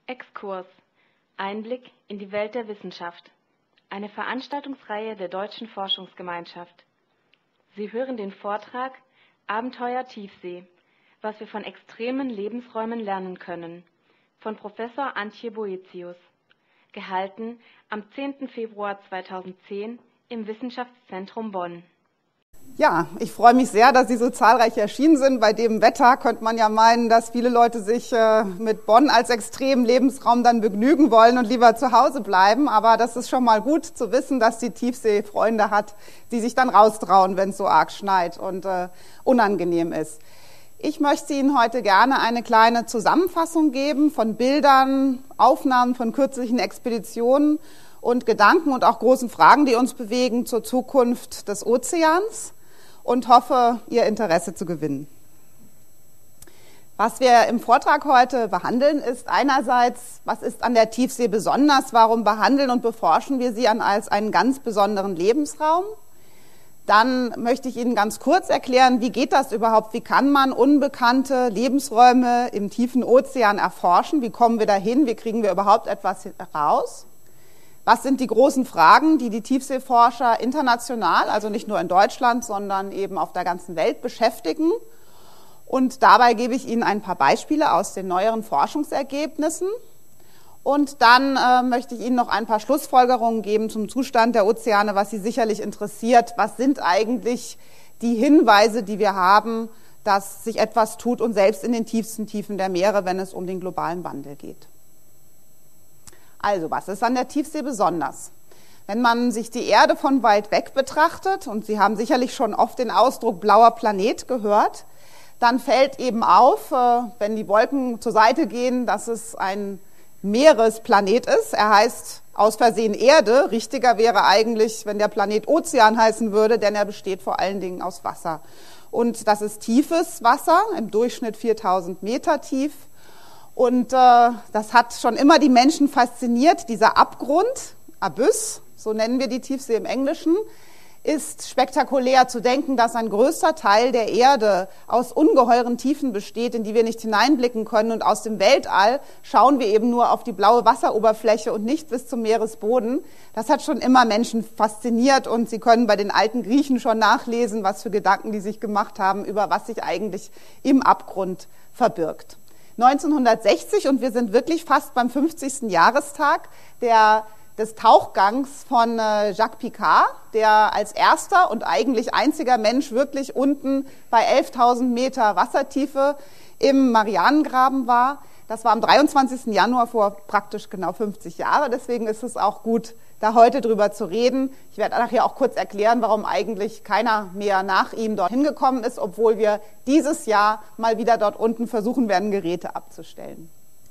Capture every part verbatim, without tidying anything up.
Exkurs. Einblick in die Welt der Wissenschaft. Eine Veranstaltungsreihe der Deutschen Forschungsgemeinschaft. Sie hören den Vortrag Abenteuer Tiefsee. Was wir von extremen Lebensräumen lernen können. Von Professor Antje Boetius. Gehalten am zehnten Februar zweitausendzehn im Wissenschaftszentrum Bonn. Ja, ich freue mich sehr, dass Sie so zahlreich erschienen sind. Bei dem Wetter könnte man ja meinen, dass viele Leute sich äh, mit Bonn als extremen Lebensraum dann begnügen wollen und lieber zu Hause bleiben. Aber das ist schon mal gut zu wissen, dass die Tiefsee Freunde hat, die sich dann raustrauen, wenn es so arg schneit und äh, unangenehm ist. Ich möchte Ihnen heute gerne eine kleine Zusammenfassung geben von Bildern, Aufnahmen von kürzlichen Expeditionen und Gedanken und auch großen Fragen, die uns bewegen zur Zukunft des Ozeans, und hoffe, Ihr Interesse zu gewinnen. Was wir im Vortrag heute behandeln, ist einerseits, was ist an der Tiefsee besonders, warum behandeln und beforschen wir sie als einen ganz besonderen Lebensraum. Dann möchte ich Ihnen ganz kurz erklären, wie geht das überhaupt, wie kann man unbekannte Lebensräume im tiefen Ozean erforschen, wie kommen wir dahin, wie kriegen wir überhaupt etwas heraus. Was sind die großen Fragen, die die Tiefseeforscher international, also nicht nur in Deutschland, sondern eben auf der ganzen Welt beschäftigen? Und dabei gebe ich Ihnen ein paar Beispiele aus den neueren Forschungsergebnissen. Und dann äh, möchte ich Ihnen noch ein paar Schlussfolgerungen geben zum Zustand der Ozeane, was Sie sicherlich interessiert. Was sind eigentlich die Hinweise, die wir haben, dass sich etwas tut und selbst in den tiefsten Tiefen der Meere, wenn es um den globalen Wandel geht? Also, was ist an der Tiefsee besonders? Wenn man sich die Erde von weit weg betrachtet, und Sie haben sicherlich schon oft den Ausdruck blauer Planet gehört, dann fällt eben auf, wenn die Wolken zur Seite gehen, dass es ein Meeresplanet ist. Er heißt aus Versehen Erde. Richtiger wäre eigentlich, wenn der Planet Ozean heißen würde, denn er besteht vor allen Dingen aus Wasser. Und das ist tiefes Wasser, im Durchschnitt viertausend Meter tief. Und äh, das hat schon immer die Menschen fasziniert. Dieser Abgrund, Abyss, so nennen wir die Tiefsee im Englischen, ist spektakulär zu denken, dass ein größter Teil der Erde aus ungeheuren Tiefen besteht, in die wir nicht hineinblicken können. Und aus dem Weltall schauen wir eben nur auf die blaue Wasseroberfläche und nicht bis zum Meeresboden. Das hat schon immer Menschen fasziniert, und Sie können bei den alten Griechen schon nachlesen, was für Gedanken die sich gemacht haben, über was sich eigentlich im Abgrund verbirgt. neunzehnhundertsechzig, und wir sind wirklich fast beim fünfzigsten Jahrestag der, des Tauchgangs von äh, Jacques Piccard, der als erster und eigentlich einziger Mensch wirklich unten bei elftausend Meter Wassertiefe im Marianengraben war. Das war am dreiundzwanzigsten Januar vor praktisch genau fünfzig Jahren. Deswegen ist es auch gut, da heute drüber zu reden. Ich werde nachher auch kurz erklären, warum eigentlich keiner mehr nach ihm dorthin gekommen ist, obwohl wir dieses Jahr mal wieder dort unten versuchen werden, Geräte abzustellen.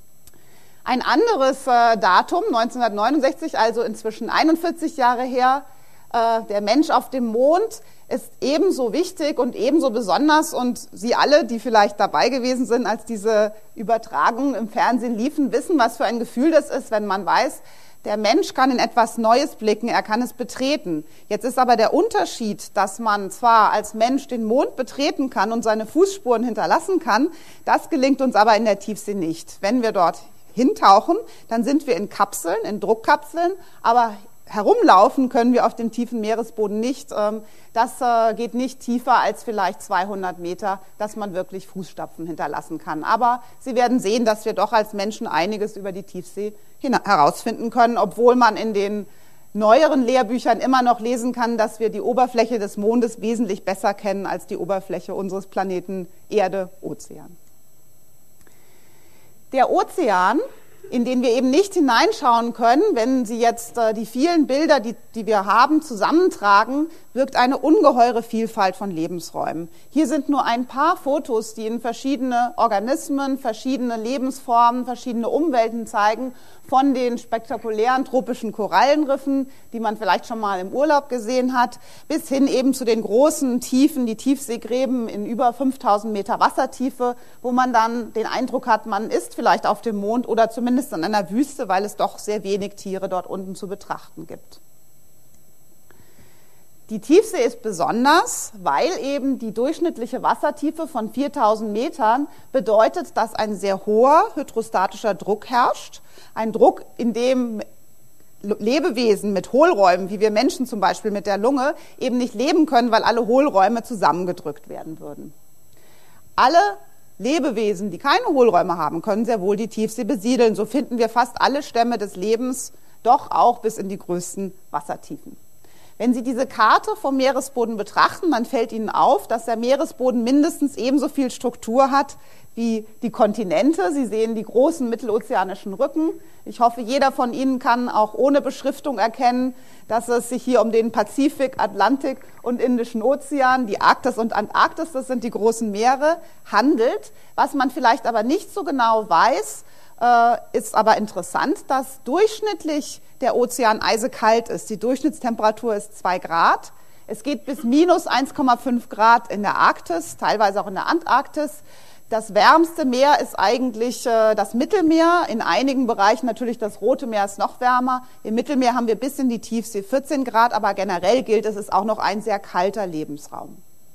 Ein anderes äh, Datum, neunzehnhundertneunundsechzig, also inzwischen einundvierzig Jahre her, äh, der Mensch auf dem Mond, ist ebenso wichtig und ebenso besonders, und Sie alle, die vielleicht dabei gewesen sind, als diese Übertragungen im Fernsehen liefen, wissen, was für ein Gefühl das ist, wenn man weiß, der Mensch kann in etwas Neues blicken, er kann es betreten. Jetzt ist aber der Unterschied, dass man zwar als Mensch den Mond betreten kann und seine Fußspuren hinterlassen kann, das gelingt uns aber in der Tiefsee nicht. Wenn wir dort hintauchen, dann sind wir in Kapseln, in Druckkapseln, aber herumlaufen können wir auf dem tiefen Meeresboden nicht. Das geht nicht tiefer als vielleicht zweihundert Meter, dass man wirklich Fußstapfen hinterlassen kann. Aber Sie werden sehen, dass wir doch als Menschen einiges über die Tiefsee herausfinden können, obwohl man in den neueren Lehrbüchern immer noch lesen kann, dass wir die Oberfläche des Mondes wesentlich besser kennen als die Oberfläche unseres Planeten Erde, Ozean. Der Ozean, in den wir eben nicht hineinschauen können, wenn Sie jetzt äh, die vielen Bilder, die, die wir haben, zusammentragen, wirkt eine ungeheure Vielfalt von Lebensräumen. Hier sind nur ein paar Fotos, die Ihnen verschiedene Organismen, verschiedene Lebensformen, verschiedene Umwelten zeigen, von den spektakulären tropischen Korallenriffen, die man vielleicht schon mal im Urlaub gesehen hat, bis hin eben zu den großen Tiefen, die Tiefseegräben in über fünftausend Meter Wassertiefe, wo man dann den Eindruck hat, man ist vielleicht auf dem Mond oder zumindest in einer Wüste, weil es doch sehr wenig Tiere dort unten zu betrachten gibt. Die Tiefsee ist besonders, weil eben die durchschnittliche Wassertiefe von viertausend Metern bedeutet, dass ein sehr hoher hydrostatischer Druck herrscht. Ein Druck, in dem Lebewesen mit Hohlräumen, wie wir Menschen zum Beispiel mit der Lunge, eben nicht leben können, weil alle Hohlräume zusammengedrückt werden würden. Alle Lebewesen, die keine Hohlräume haben, können sehr wohl die Tiefsee besiedeln. So finden wir fast alle Stämme des Lebens doch auch bis in die größten Wassertiefen. Wenn Sie diese Karte vom Meeresboden betrachten, dann fällt Ihnen auf, dass der Meeresboden mindestens ebenso viel Struktur hat wie die Kontinente. Sie sehen die großen mittelozeanischen Rücken. Ich hoffe, jeder von Ihnen kann auch ohne Beschriftung erkennen, dass es sich hier um den Pazifik, Atlantik und Indischen Ozean, die Arktis und Antarktis, das sind die großen Meere, handelt. Was man vielleicht aber nicht so genau weiß, ist aber interessant, dass durchschnittlich der Ozean eisekalt ist. Die Durchschnittstemperatur ist zwei Grad. Es geht bis minus eins Komma fünf Grad in der Arktis, teilweise auch in der Antarktis. Das wärmste Meer ist eigentlich äh, das Mittelmeer. In einigen Bereichen natürlich das Rote Meer ist noch wärmer. Im Mittelmeer haben wir bis in die Tiefsee vierzehn Grad, aber generell gilt, es ist auch noch ein sehr kalter Lebensraum.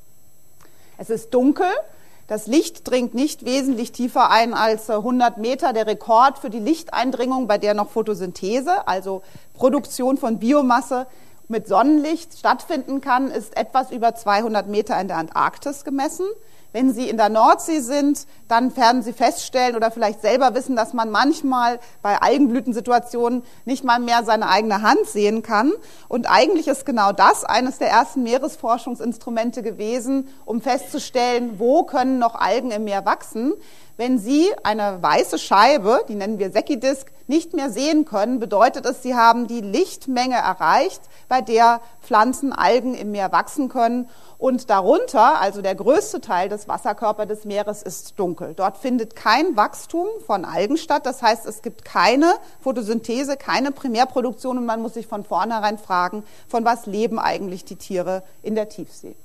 Es ist dunkel. Das Licht dringt nicht wesentlich tiefer ein als hundert Meter. Der Rekord für die Lichteindringung, bei der noch Photosynthese, also Produktion von Biomasse mit Sonnenlicht stattfinden kann, ist etwas über zweihundert Meter in der Antarktis gemessen. Wenn Sie in der Nordsee sind, dann werden Sie feststellen oder vielleicht selber wissen, dass man manchmal bei Algenblütensituationen nicht mal mehr seine eigene Hand sehen kann. Und eigentlich ist genau das eines der ersten Meeresforschungsinstrumente gewesen, um festzustellen, wo können noch Algen im Meer wachsen. Wenn Sie eine weiße Scheibe, die nennen wir Secchi-Disk, nicht mehr sehen können, bedeutet es, Sie haben die Lichtmenge erreicht, bei der Pflanzen, Algen im Meer wachsen können. Und darunter, also der größte Teil des Wasserkörpers des Meeres, ist dunkel. Dort findet kein Wachstum von Algen statt. Das heißt, es gibt keine Photosynthese, keine Primärproduktion und man muss sich von vornherein fragen, von was leben eigentlich die Tiere in der Tiefsee.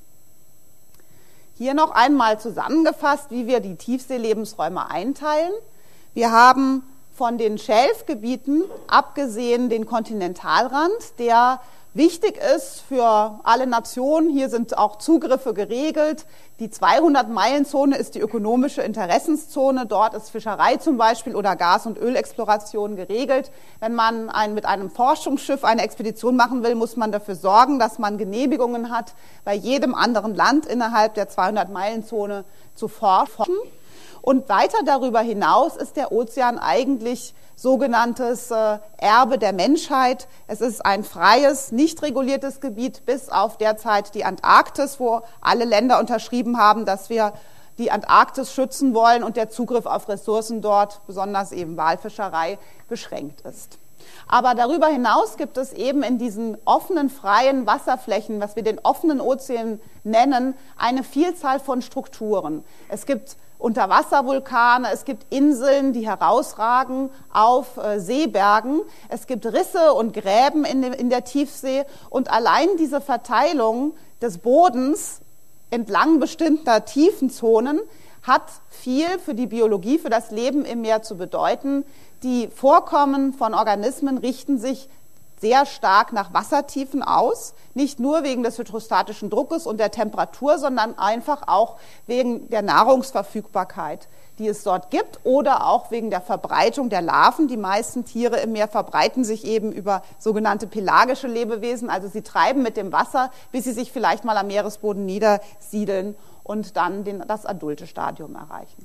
Hier noch einmal zusammengefasst, wie wir die Tiefseelebensräume einteilen. Wir haben von den Schelfgebieten abgesehen den Kontinentalrand, der wichtig ist für alle Nationen. Hier sind auch Zugriffe geregelt. Die zweihundert-Meilen-Zone ist die ökonomische Interessenszone. Dort ist Fischerei zum Beispiel oder Gas- und Ölexploration geregelt. Wenn man ein, mit einem Forschungsschiff eine Expedition machen will, muss man dafür sorgen, dass man Genehmigungen hat, bei jedem anderen Land innerhalb der zweihundert-Meilen-Zone zu forschen. Und weiter darüber hinaus ist der Ozean eigentlich sogenanntes äh, Erbe der Menschheit. Es ist ein freies, nicht reguliertes Gebiet, bis auf derzeit die Antarktis, wo alle Länder unterschrieben haben, dass wir die Antarktis schützen wollen und der Zugriff auf Ressourcen dort, besonders eben Walfischerei, beschränkt ist. Aber darüber hinaus gibt es eben in diesen offenen, freien Wasserflächen, was wir den offenen Ozean nennen, eine Vielzahl von Strukturen. Es gibt Unterwasservulkane, es gibt Inseln, die herausragen auf äh, Seebergen, es gibt Risse und Gräben in, de, in der Tiefsee und allein diese Verteilung des Bodens entlang bestimmter Tiefenzonen hat viel für die Biologie, für das Leben im Meer zu bedeuten. Die Vorkommen von Organismen richten sich sehr stark nach Wassertiefen aus, nicht nur wegen des hydrostatischen Druckes und der Temperatur, sondern einfach auch wegen der Nahrungsverfügbarkeit, die es dort gibt oder auch wegen der Verbreitung der Larven. Die meisten Tiere im Meer verbreiten sich eben über sogenannte pelagische Lebewesen, also sie treiben mit dem Wasser, bis sie sich vielleicht mal am Meeresboden niedersiedeln und dann den, das adulte Stadium erreichen.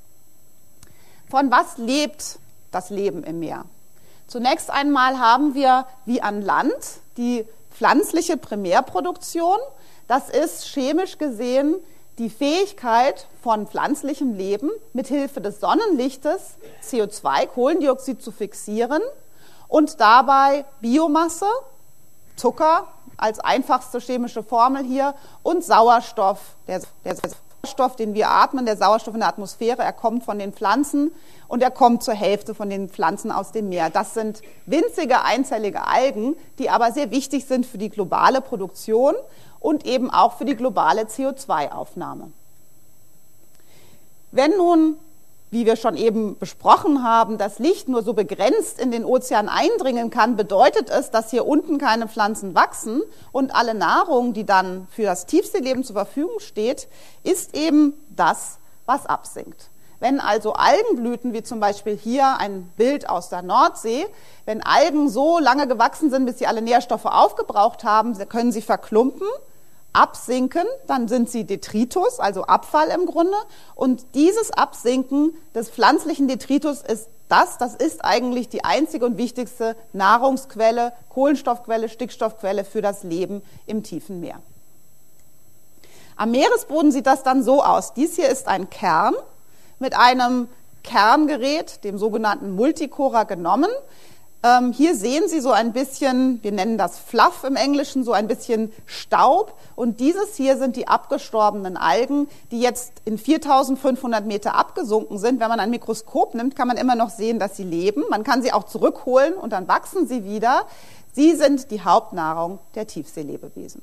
Von was lebt das Leben im Meer? Zunächst einmal haben wir wie an Land die pflanzliche Primärproduktion. Das ist chemisch gesehen die Fähigkeit von pflanzlichem Leben, mithilfe des Sonnenlichtes C O zwei, Kohlendioxid zu fixieren und dabei Biomasse, Zucker als einfachste chemische Formel hier und Sauerstoff, der, der Sauerstoff, den wir atmen, der Sauerstoff in der Atmosphäre, er kommt von den Pflanzen und er kommt zur Hälfte von den Pflanzen aus dem Meer. Das sind winzige einzellige Algen, die aber sehr wichtig sind für die globale Produktion und eben auch für die globale C O zwei Aufnahme. Wenn nun wie wir schon eben besprochen haben, das Licht nur so begrenzt in den Ozean eindringen kann, bedeutet es, dass hier unten keine Pflanzen wachsen und alle Nahrung, die dann für das Tiefseeleben zur Verfügung steht, ist eben das, was absinkt. Wenn also Algenblüten, wie zum Beispiel hier ein Bild aus der Nordsee, wenn Algen so lange gewachsen sind, bis sie alle Nährstoffe aufgebraucht haben, können sie verklumpen, absinken, dann sind sie Detritus, also Abfall im Grunde. Und dieses Absinken des pflanzlichen Detritus ist das, das ist eigentlich die einzige und wichtigste Nahrungsquelle, Kohlenstoffquelle, Stickstoffquelle für das Leben im tiefen Meer. Am Meeresboden sieht das dann so aus. Dies hier ist ein Kern mit einem Kerngerät, dem sogenannten Multicorer, genommen. Ähm, hier sehen Sie so ein bisschen, wir nennen das Fluff im Englischen, so ein bisschen Staub. Und dieses hier sind die abgestorbenen Algen, die jetzt in viertausendfünfhundert Meter abgesunken sind. Wenn man ein Mikroskop nimmt, kann man immer noch sehen, dass sie leben. Man kann sie auch zurückholen und dann wachsen sie wieder. Sie sind die Hauptnahrung der Tiefseelebewesen.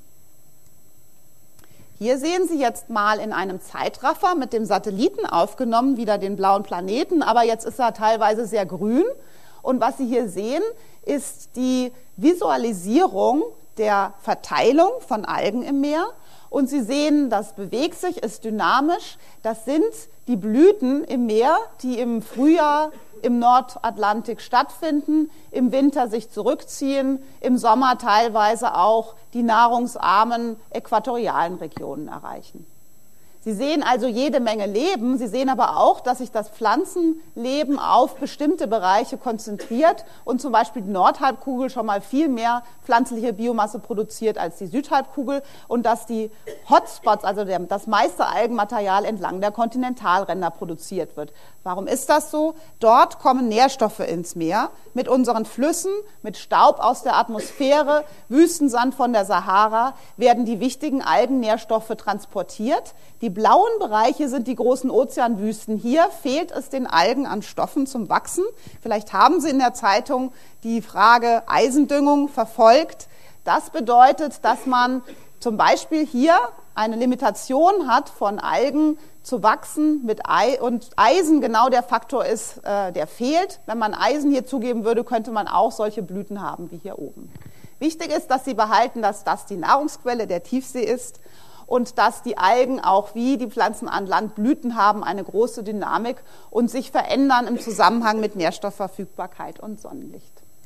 Hier sehen Sie jetzt mal in einem Zeitraffer mit dem Satelliten aufgenommen, wieder den blauen Planeten, aber jetzt ist er teilweise sehr grün. Und was Sie hier sehen, ist die Visualisierung der Verteilung von Algen im Meer. Und Sie sehen, das bewegt sich, ist dynamisch. Das sind die Blüten im Meer, die im Frühjahr im Nordatlantik stattfinden, im Winter sich zurückziehen, im Sommer teilweise auch die nahrungsarmen äquatorialen Regionen erreichen. Sie sehen also jede Menge Leben, Sie sehen aber auch, dass sich das Pflanzenleben auf bestimmte Bereiche konzentriert und zum Beispiel die Nordhalbkugel schon mal viel mehr pflanzliche Biomasse produziert als die Südhalbkugel und dass die Hotspots, also der, das meiste Algenmaterial entlang der Kontinentalränder produziert wird. Warum ist das so? Dort kommen Nährstoffe ins Meer mit unseren Flüssen, mit Staub aus der Atmosphäre, Wüstensand von der Sahara, werden die wichtigen Algennährstoffe transportiert. Die blauen Bereiche sind die großen Ozeanwüsten. Hier fehlt es den Algen an Stoffen zum Wachsen. Vielleicht haben Sie in der Zeitung die Frage Eisendüngung verfolgt. Das bedeutet, dass man zum Beispiel hier eine Limitation hat von Algen zu wachsen mit Ei und Eisen genau der Faktor ist, äh, der fehlt. Wenn man Eisen hier zugeben würde, könnte man auch solche Blüten haben wie hier oben. Wichtig ist, dass Sie behalten, dass das die Nahrungsquelle der Tiefsee ist und dass die Algen auch wie die Pflanzen an Land Blüten haben, eine große Dynamik und sich verändern im Zusammenhang mit Nährstoffverfügbarkeit und Sonnenlicht.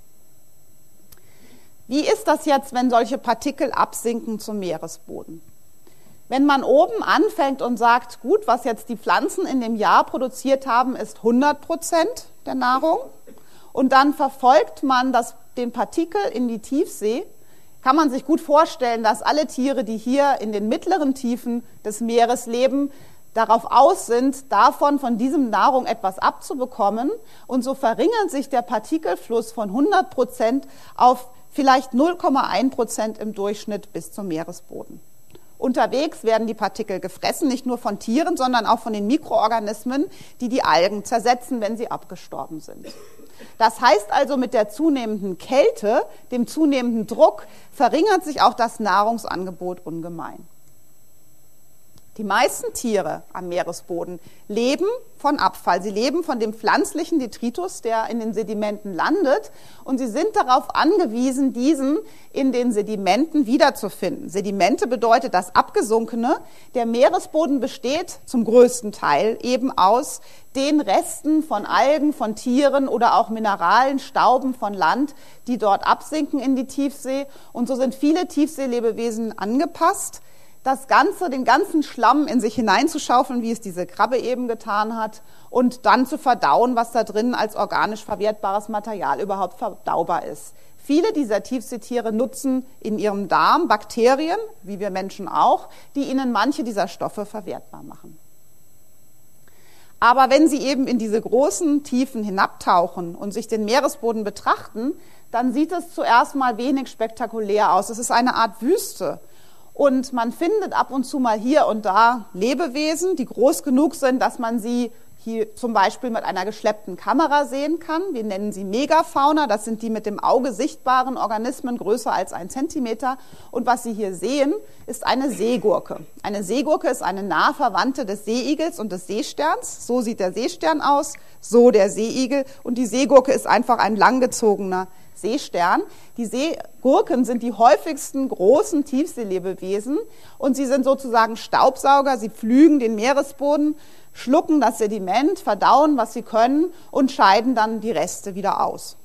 Wie ist das jetzt, wenn solche Partikel absinken zum Meeresboden? Wenn man oben anfängt und sagt, gut, was jetzt die Pflanzen in dem Jahr produziert haben, ist hundert Prozent der Nahrung und dann verfolgt man das, den Partikel in die Tiefsee, kann man sich gut vorstellen, dass alle Tiere, die hier in den mittleren Tiefen des Meeres leben, darauf aus sind, davon, von diesem Nahrung etwas abzubekommen. Und so verringert sich der Partikelfluss von hundert Prozent auf vielleicht null Komma eins Prozent im Durchschnitt bis zum Meeresboden. Unterwegs werden die Partikel gefressen, nicht nur von Tieren, sondern auch von den Mikroorganismen, die die Algen zersetzen, wenn sie abgestorben sind. Das heißt also, mit der zunehmenden Kälte, dem zunehmenden Druck, verringert sich auch das Nahrungsangebot ungemein. Die meisten Tiere am Meeresboden leben von Abfall. Sie leben von dem pflanzlichen Detritus, der in den Sedimenten landet. Und sie sind darauf angewiesen, diesen in den Sedimenten wiederzufinden. Sedimente bedeutet das Abgesunkene. Der Meeresboden besteht zum größten Teil eben aus den Resten von Algen, von Tieren oder auch Mineralen, Stauben von Land, die dort absinken in die Tiefsee. Und so sind viele Tiefseelebewesen angepasst, das Ganze, den ganzen Schlamm in sich hineinzuschaufeln, wie es diese Krabbe eben getan hat, und dann zu verdauen, was da drin als organisch verwertbares Material überhaupt verdaubar ist. Viele dieser Tiefseetiere nutzen in ihrem Darm Bakterien, wie wir Menschen auch, die ihnen manche dieser Stoffe verwertbar machen. Aber wenn Sie eben in diese großen Tiefen hinabtauchen und sich den Meeresboden betrachten, dann sieht es zuerst mal wenig spektakulär aus. Es ist eine Art Wüste. Und man findet ab und zu mal hier und da Lebewesen, die groß genug sind, dass man sie die zum Beispiel mit einer geschleppten Kamera sehen kann. Wir nennen sie Megafauna, das sind die mit dem Auge sichtbaren Organismen größer als ein Zentimeter. Und was Sie hier sehen, ist eine Seegurke. Eine Seegurke ist eine nahe Verwandte des Seeigels und des Seesterns. So sieht der Seestern aus, so der Seeigel. Und die Seegurke ist einfach ein langgezogener Seestern. Die Seegurken sind die häufigsten großen Tiefseelebewesen und sie sind sozusagen Staubsauger. Sie pflügen den Meeresboden, schlucken das Sediment, verdauen, was sie können und scheiden dann die Reste wieder aus.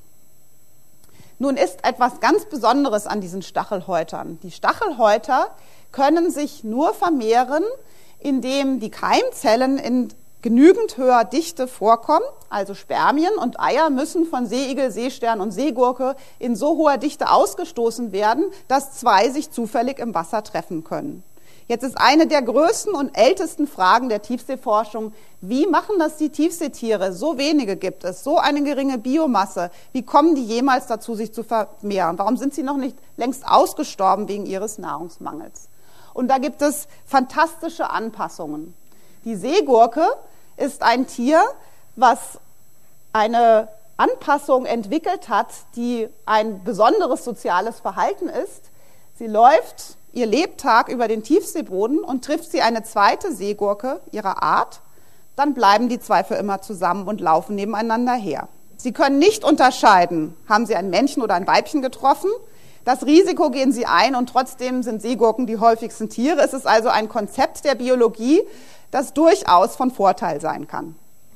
Nun ist etwas ganz Besonderes an diesen Stachelhäutern. Die Stachelhäuter können sich nur vermehren, indem die Keimzellen in genügend höher Dichte vorkommen, also Spermien und Eier müssen von Seeigel, Seestern und Seegurke in so hoher Dichte ausgestoßen werden, dass zwei sich zufällig im Wasser treffen können. Jetzt ist eine der größten und ältesten Fragen der Tiefseeforschung, wie machen das die Tiefseetiere? So wenige gibt es, so eine geringe Biomasse. Wie kommen die jemals dazu, sich zu vermehren? Warum sind sie noch nicht längst ausgestorben wegen ihres Nahrungsmangels? Und da gibt es fantastische Anpassungen. Die Seegurke ist ein Tier, was eine Anpassung entwickelt hat, die ein besonderes soziales Verhalten ist. Sie läuft ihr Lebtag über den Tiefseeboden und trifft sie eine zweite Seegurke ihrer Art, dann bleiben die zwei für immer zusammen und laufen nebeneinander her. Sie können nicht unterscheiden, haben sie ein Männchen oder ein Weibchen getroffen. Das Risiko gehen sie ein und trotzdem sind Seegurken die häufigsten Tiere. Es ist also ein Konzept der Biologie, das durchaus von Vorteil sein kann.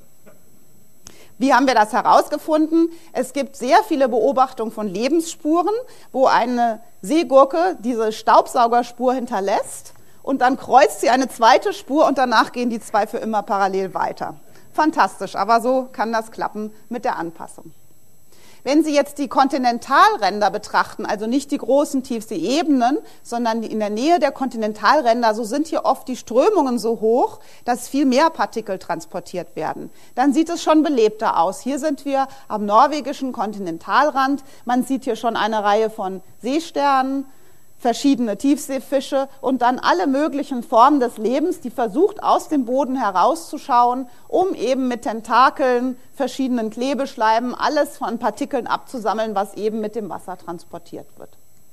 Wie haben wir das herausgefunden? Es gibt sehr viele Beobachtungen von Lebensspuren, wo eine Seegurke diese Staubsaugerspur hinterlässt und dann kreuzt sie eine zweite Spur und danach gehen die zwei für immer parallel weiter. Fantastisch, aber so kann das klappen mit der Anpassung. Wenn Sie jetzt die Kontinentalränder betrachten, also nicht die großen Tiefseeebenen, sondern in der Nähe der Kontinentalränder, so sind hier oft die Strömungen so hoch, dass viel mehr Partikel transportiert werden. Dann sieht es schon belebter aus. Hier sind wir am norwegischen Kontinentalrand. Man sieht hier schon eine Reihe von Seesternen, verschiedene Tiefseefische und dann alle möglichen Formen des Lebens, die versucht, aus dem Boden herauszuschauen, um eben mit Tentakeln, verschiedenen Klebeschleimen, alles von Partikeln abzusammeln, was eben mit dem Wasser transportiert wird.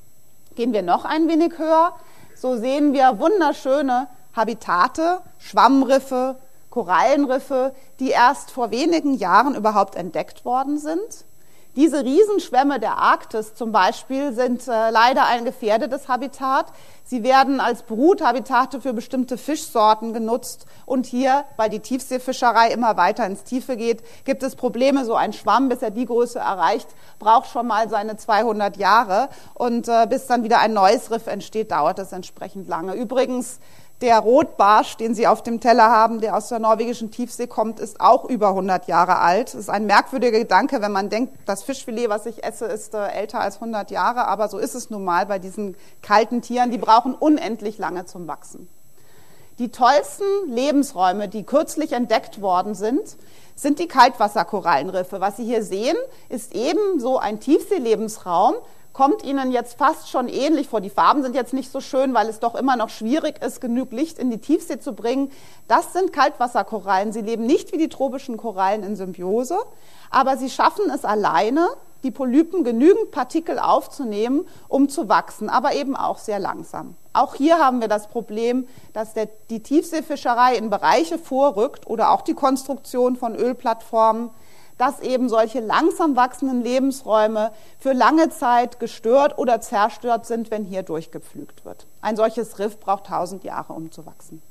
Gehen wir noch ein wenig höher, so sehen wir wunderschöne Habitate, Schwammriffe, Korallenriffe, die erst vor wenigen Jahren überhaupt entdeckt worden sind. Diese Riesenschwämme der Arktis zum Beispiel sind äh, leider ein gefährdetes Habitat. Sie werden als Bruthabitate für bestimmte Fischsorten genutzt. Und hier, weil die Tiefseefischerei immer weiter ins Tiefe geht, gibt es Probleme. So ein Schwamm, bis er die Größe erreicht, braucht schon mal seine zweihundert Jahre. Und äh, bis dann wieder ein neues Riff entsteht, dauert es entsprechend lange. Übrigens, der Rotbarsch, den Sie auf dem Teller haben, der aus der norwegischen Tiefsee kommt, ist auch über hundert Jahre alt. Das ist ein merkwürdiger Gedanke, wenn man denkt, das Fischfilet, was ich esse, ist äh, älter als hundert Jahre. Aber so ist es nun mal bei diesen kalten Tieren. Die brauchen unendlich lange zum Wachsen. Die tollsten Lebensräume, die kürzlich entdeckt worden sind, sind die Kaltwasserkorallenriffe. Was Sie hier sehen, ist eben so ein Tiefseelebensraum, kommt Ihnen jetzt fast schon ähnlich vor. Die Farben sind jetzt nicht so schön, weil es doch immer noch schwierig ist, genug Licht in die Tiefsee zu bringen. Das sind Kaltwasserkorallen. Sie leben nicht wie die tropischen Korallen in Symbiose, aber sie schaffen es alleine, die Polypen genügend Partikel aufzunehmen, um zu wachsen, aber eben auch sehr langsam. Auch hier haben wir das Problem, dass der, die Tiefseefischerei in Bereiche vorrückt oder auch die Konstruktion von Ölplattformen, dass eben solche langsam wachsenden Lebensräume für lange Zeit gestört oder zerstört sind, wenn hier durchgepflügt wird. Ein solches Riff braucht tausend Jahre, um zu wachsen.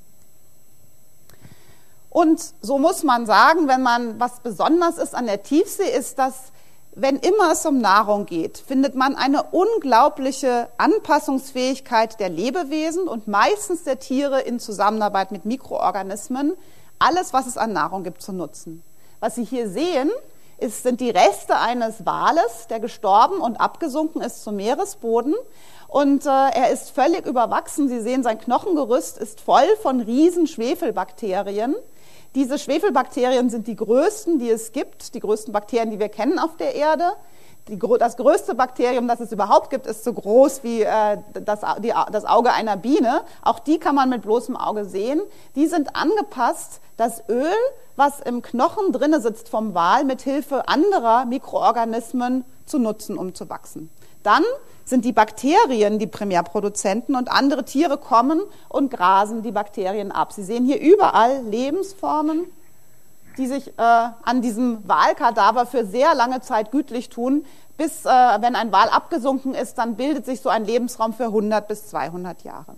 Und so muss man sagen, wenn man was besonders ist an der Tiefsee, ist, dass wenn immer es um Nahrung geht, findet man eine unglaubliche Anpassungsfähigkeit der Lebewesen und meistens der Tiere in Zusammenarbeit mit Mikroorganismen, alles, was es an Nahrung gibt, zu nutzen. Was Sie hier sehen, ist, sind die Reste eines Wales, der gestorben und abgesunken ist zum Meeresboden. Und äh, er ist völlig überwachsen. Sie sehen, sein Knochengerüst ist voll von riesen Schwefelbakterien. Diese Schwefelbakterien sind die größten, die es gibt, die größten Bakterien, die wir kennen auf der Erde. Die, das größte Bakterium, das es überhaupt gibt, ist so groß wie äh, das, die, das Auge einer Biene. Auch die kann man mit bloßem Auge sehen. Die sind angepasst, das Öl, was im Knochen drinne sitzt vom Wal, mit Hilfe anderer Mikroorganismen zu nutzen, um zu wachsen. Dann sind die Bakterien die Primärproduzenten und andere Tiere kommen und grasen die Bakterien ab. Sie sehen hier überall Lebensformen, die sich äh, an diesem Walkadaver für sehr lange Zeit gütlich tun. Bis, äh, wenn ein Wal abgesunken ist, dann bildet sich so ein Lebensraum für hundert bis zweihundert Jahre.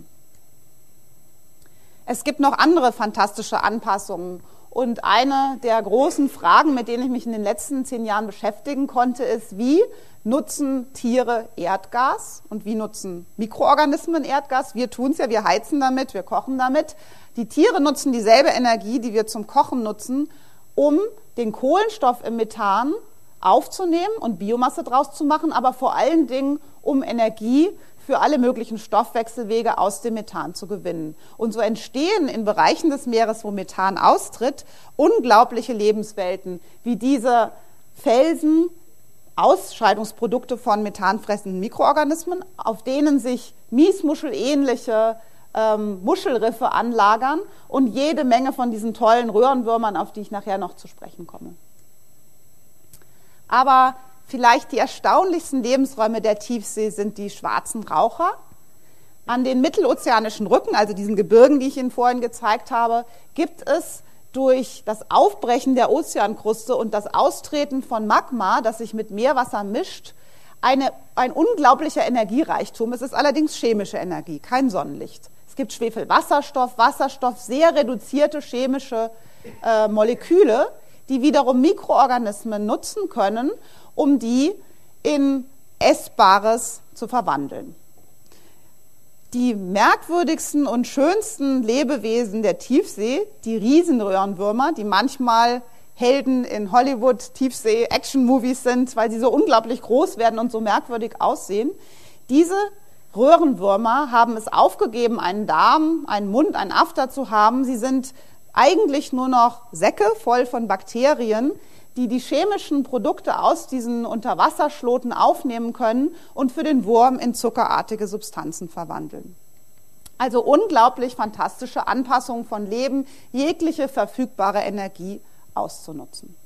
Es gibt noch andere fantastische Anpassungen. Und eine der großen Fragen, mit denen ich mich in den letzten zehn Jahren beschäftigen konnte, ist, wie nutzen Tiere Erdgas und wie nutzen Mikroorganismen Erdgas? Wir tun es ja, wir heizen damit, wir kochen damit. Die Tiere nutzen dieselbe Energie, die wir zum Kochen nutzen, um den Kohlenstoff im Methan aufzunehmen und Biomasse draus zu machen, aber vor allen Dingen, um Energie für alle möglichen Stoffwechselwege aus dem Methan zu gewinnen. Und so entstehen in Bereichen des Meeres, wo Methan austritt, unglaubliche Lebenswelten, wie diese Felsen, Ausscheidungsprodukte von methanfressenden Mikroorganismen, auf denen sich miesmuschelähnliche ähm, Muschelriffe anlagern und jede Menge von diesen tollen Röhrenwürmern, auf die ich nachher noch zu sprechen komme. Aber vielleicht die erstaunlichsten Lebensräume der Tiefsee sind die schwarzen Raucher. An den mittelozeanischen Rücken, also diesen Gebirgen, die ich Ihnen vorhin gezeigt habe, gibt es durch das Aufbrechen der Ozeankruste und das Austreten von Magma, das sich mit Meerwasser mischt, eine, ein unglaublicher Energiereichtum. Es ist allerdings chemische Energie, kein Sonnenlicht. Es gibt Schwefelwasserstoff, Wasserstoff, sehr reduzierte chemische äh, Moleküle, die wiederum Mikroorganismen nutzen können, um die in Essbares zu verwandeln. Die merkwürdigsten und schönsten Lebewesen der Tiefsee, die Riesenröhrenwürmer, die manchmal Helden in Hollywood-Tiefsee-Action-Movies sind, weil sie so unglaublich groß werden und so merkwürdig aussehen. Diese Röhrenwürmer haben es aufgegeben, einen Darm, einen Mund, einen After zu haben. Sie sind eigentlich nur noch Säcke voll von Bakterien, die die chemischen Produkte aus diesen Unterwasserschloten aufnehmen können und für den Wurm in zuckerartige Substanzen verwandeln. Also unglaublich fantastische Anpassungen von Leben, jegliche verfügbare Energie auszunutzen.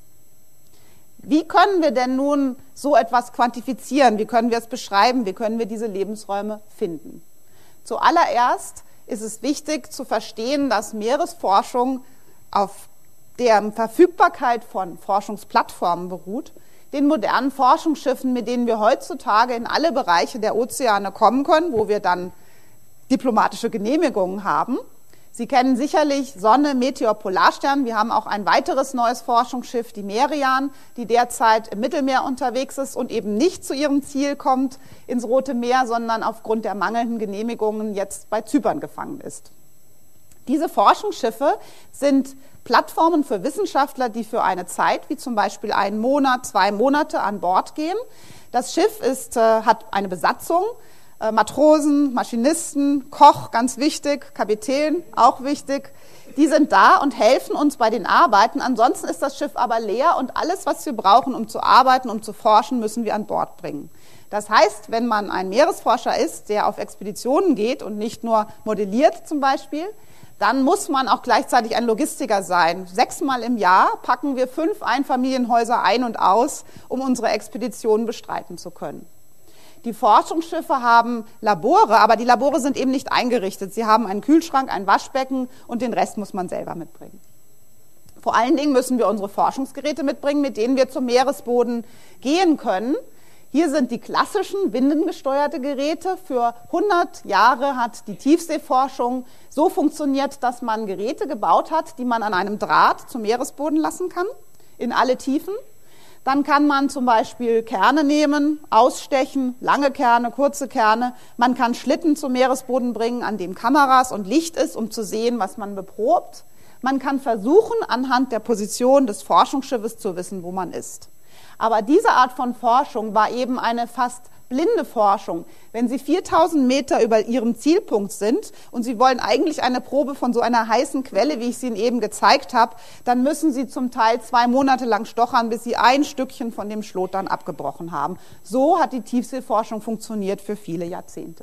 Wie können wir denn nun so etwas quantifizieren? Wie können wir es beschreiben? Wie können wir diese Lebensräume finden? Zuallererst ist es wichtig zu verstehen, dass Meeresforschung auf der Verfügbarkeit von Forschungsplattformen beruht, den modernen Forschungsschiffen, mit denen wir heutzutage in alle Bereiche der Ozeane kommen können, wo wir dann diplomatische Genehmigungen haben. Sie kennen sicherlich Sonne, Meteor, Polarstern. Wir haben auch ein weiteres neues Forschungsschiff, die Merian, die derzeit im Mittelmeer unterwegs ist und eben nicht zu ihrem Ziel kommt ins Rote Meer, sondern aufgrund der mangelnden Genehmigungen jetzt bei Zypern gefangen ist. Diese Forschungsschiffe sind Plattformen für Wissenschaftler, die für eine Zeit, wie zum Beispiel einen Monat, zwei Monate an Bord gehen. Das Schiff ist, äh, hat eine Besatzung, äh, Matrosen, Maschinisten, Koch, ganz wichtig, Kapitän, auch wichtig. Die sind da und helfen uns bei den Arbeiten. Ansonsten ist das Schiff aber leer und alles, was wir brauchen, um zu arbeiten, um zu forschen, müssen wir an Bord bringen. Das heißt, wenn man ein Meeresforscher ist, der auf Expeditionen geht und nicht nur modelliert zum Beispiel, dann muss man auch gleichzeitig ein Logistiker sein. Sechsmal im Jahr packen wir fünf Einfamilienhäuser ein und aus, um unsere Expeditionen bestreiten zu können. Die Forschungsschiffe haben Labore, aber die Labore sind eben nicht eingerichtet. Sie haben einen Kühlschrank, ein Waschbecken und den Rest muss man selber mitbringen. Vor allen Dingen müssen wir unsere Forschungsgeräte mitbringen, mit denen wir zum Meeresboden gehen können. Hier sind die klassischen windengesteuerte Geräte. Für hundert Jahre hat die Tiefseeforschung so funktioniert, dass man Geräte gebaut hat, die man an einem Draht zum Meeresboden lassen kann, in alle Tiefen. Dann kann man zum Beispiel Kerne nehmen, ausstechen, lange Kerne, kurze Kerne. Man kann Schlitten zum Meeresboden bringen, an dem Kameras und Licht ist, um zu sehen, was man beprobt. Man kann versuchen, anhand der Position des Forschungsschiffes zu wissen, wo man ist. Aber diese Art von Forschung war eben eine fast blinde Forschung. Wenn Sie viertausend Meter über Ihrem Zielpunkt sind und Sie wollen eigentlich eine Probe von so einer heißen Quelle, wie ich sie Ihnen eben gezeigt habe, dann müssen Sie zum Teil zwei Monate lang stochern, bis Sie ein Stückchen von dem Schlot dann abgebrochen haben. So hat die Tiefseeforschung funktioniert für viele Jahrzehnte.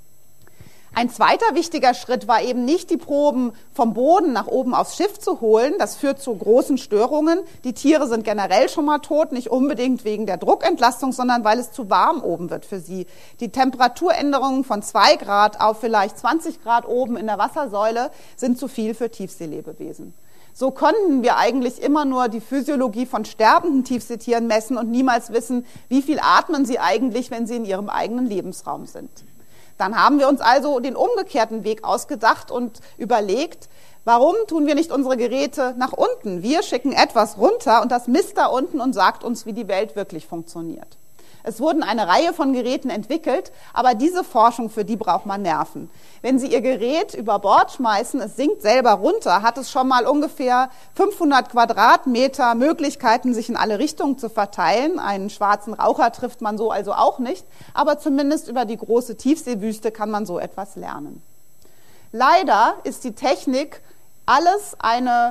Ein zweiter wichtiger Schritt war eben nicht, die Proben vom Boden nach oben aufs Schiff zu holen. Das führt zu großen Störungen. Die Tiere sind generell schon mal tot, nicht unbedingt wegen der Druckentlastung, sondern weil es zu warm oben wird für sie. Die Temperaturänderungen von zwei Grad auf vielleicht zwanzig Grad oben in der Wassersäule sind zu viel für Tiefseelebewesen. So konnten wir eigentlich immer nur die Physiologie von sterbenden Tiefseetieren messen und niemals wissen, wie viel atmen sie eigentlich, wenn sie in ihrem eigenen Lebensraum sind. Dann haben wir uns also den umgekehrten Weg ausgedacht und überlegt, warum tun wir nicht unsere Geräte nach unten? Wir schicken etwas runter und das misst da unten und sagt uns, wie die Welt wirklich funktioniert. Es wurden eine Reihe von Geräten entwickelt, aber diese Forschung, für die braucht man Nerven. Wenn Sie Ihr Gerät über Bord schmeißen, es sinkt selber runter, hat es schon mal ungefähr fünfhundert Quadratmeter Möglichkeiten, sich in alle Richtungen zu verteilen. Einen schwarzen Raucher trifft man so also auch nicht, aber zumindest über die große Tiefseewüste kann man so etwas lernen. Leider ist die Technik alles eine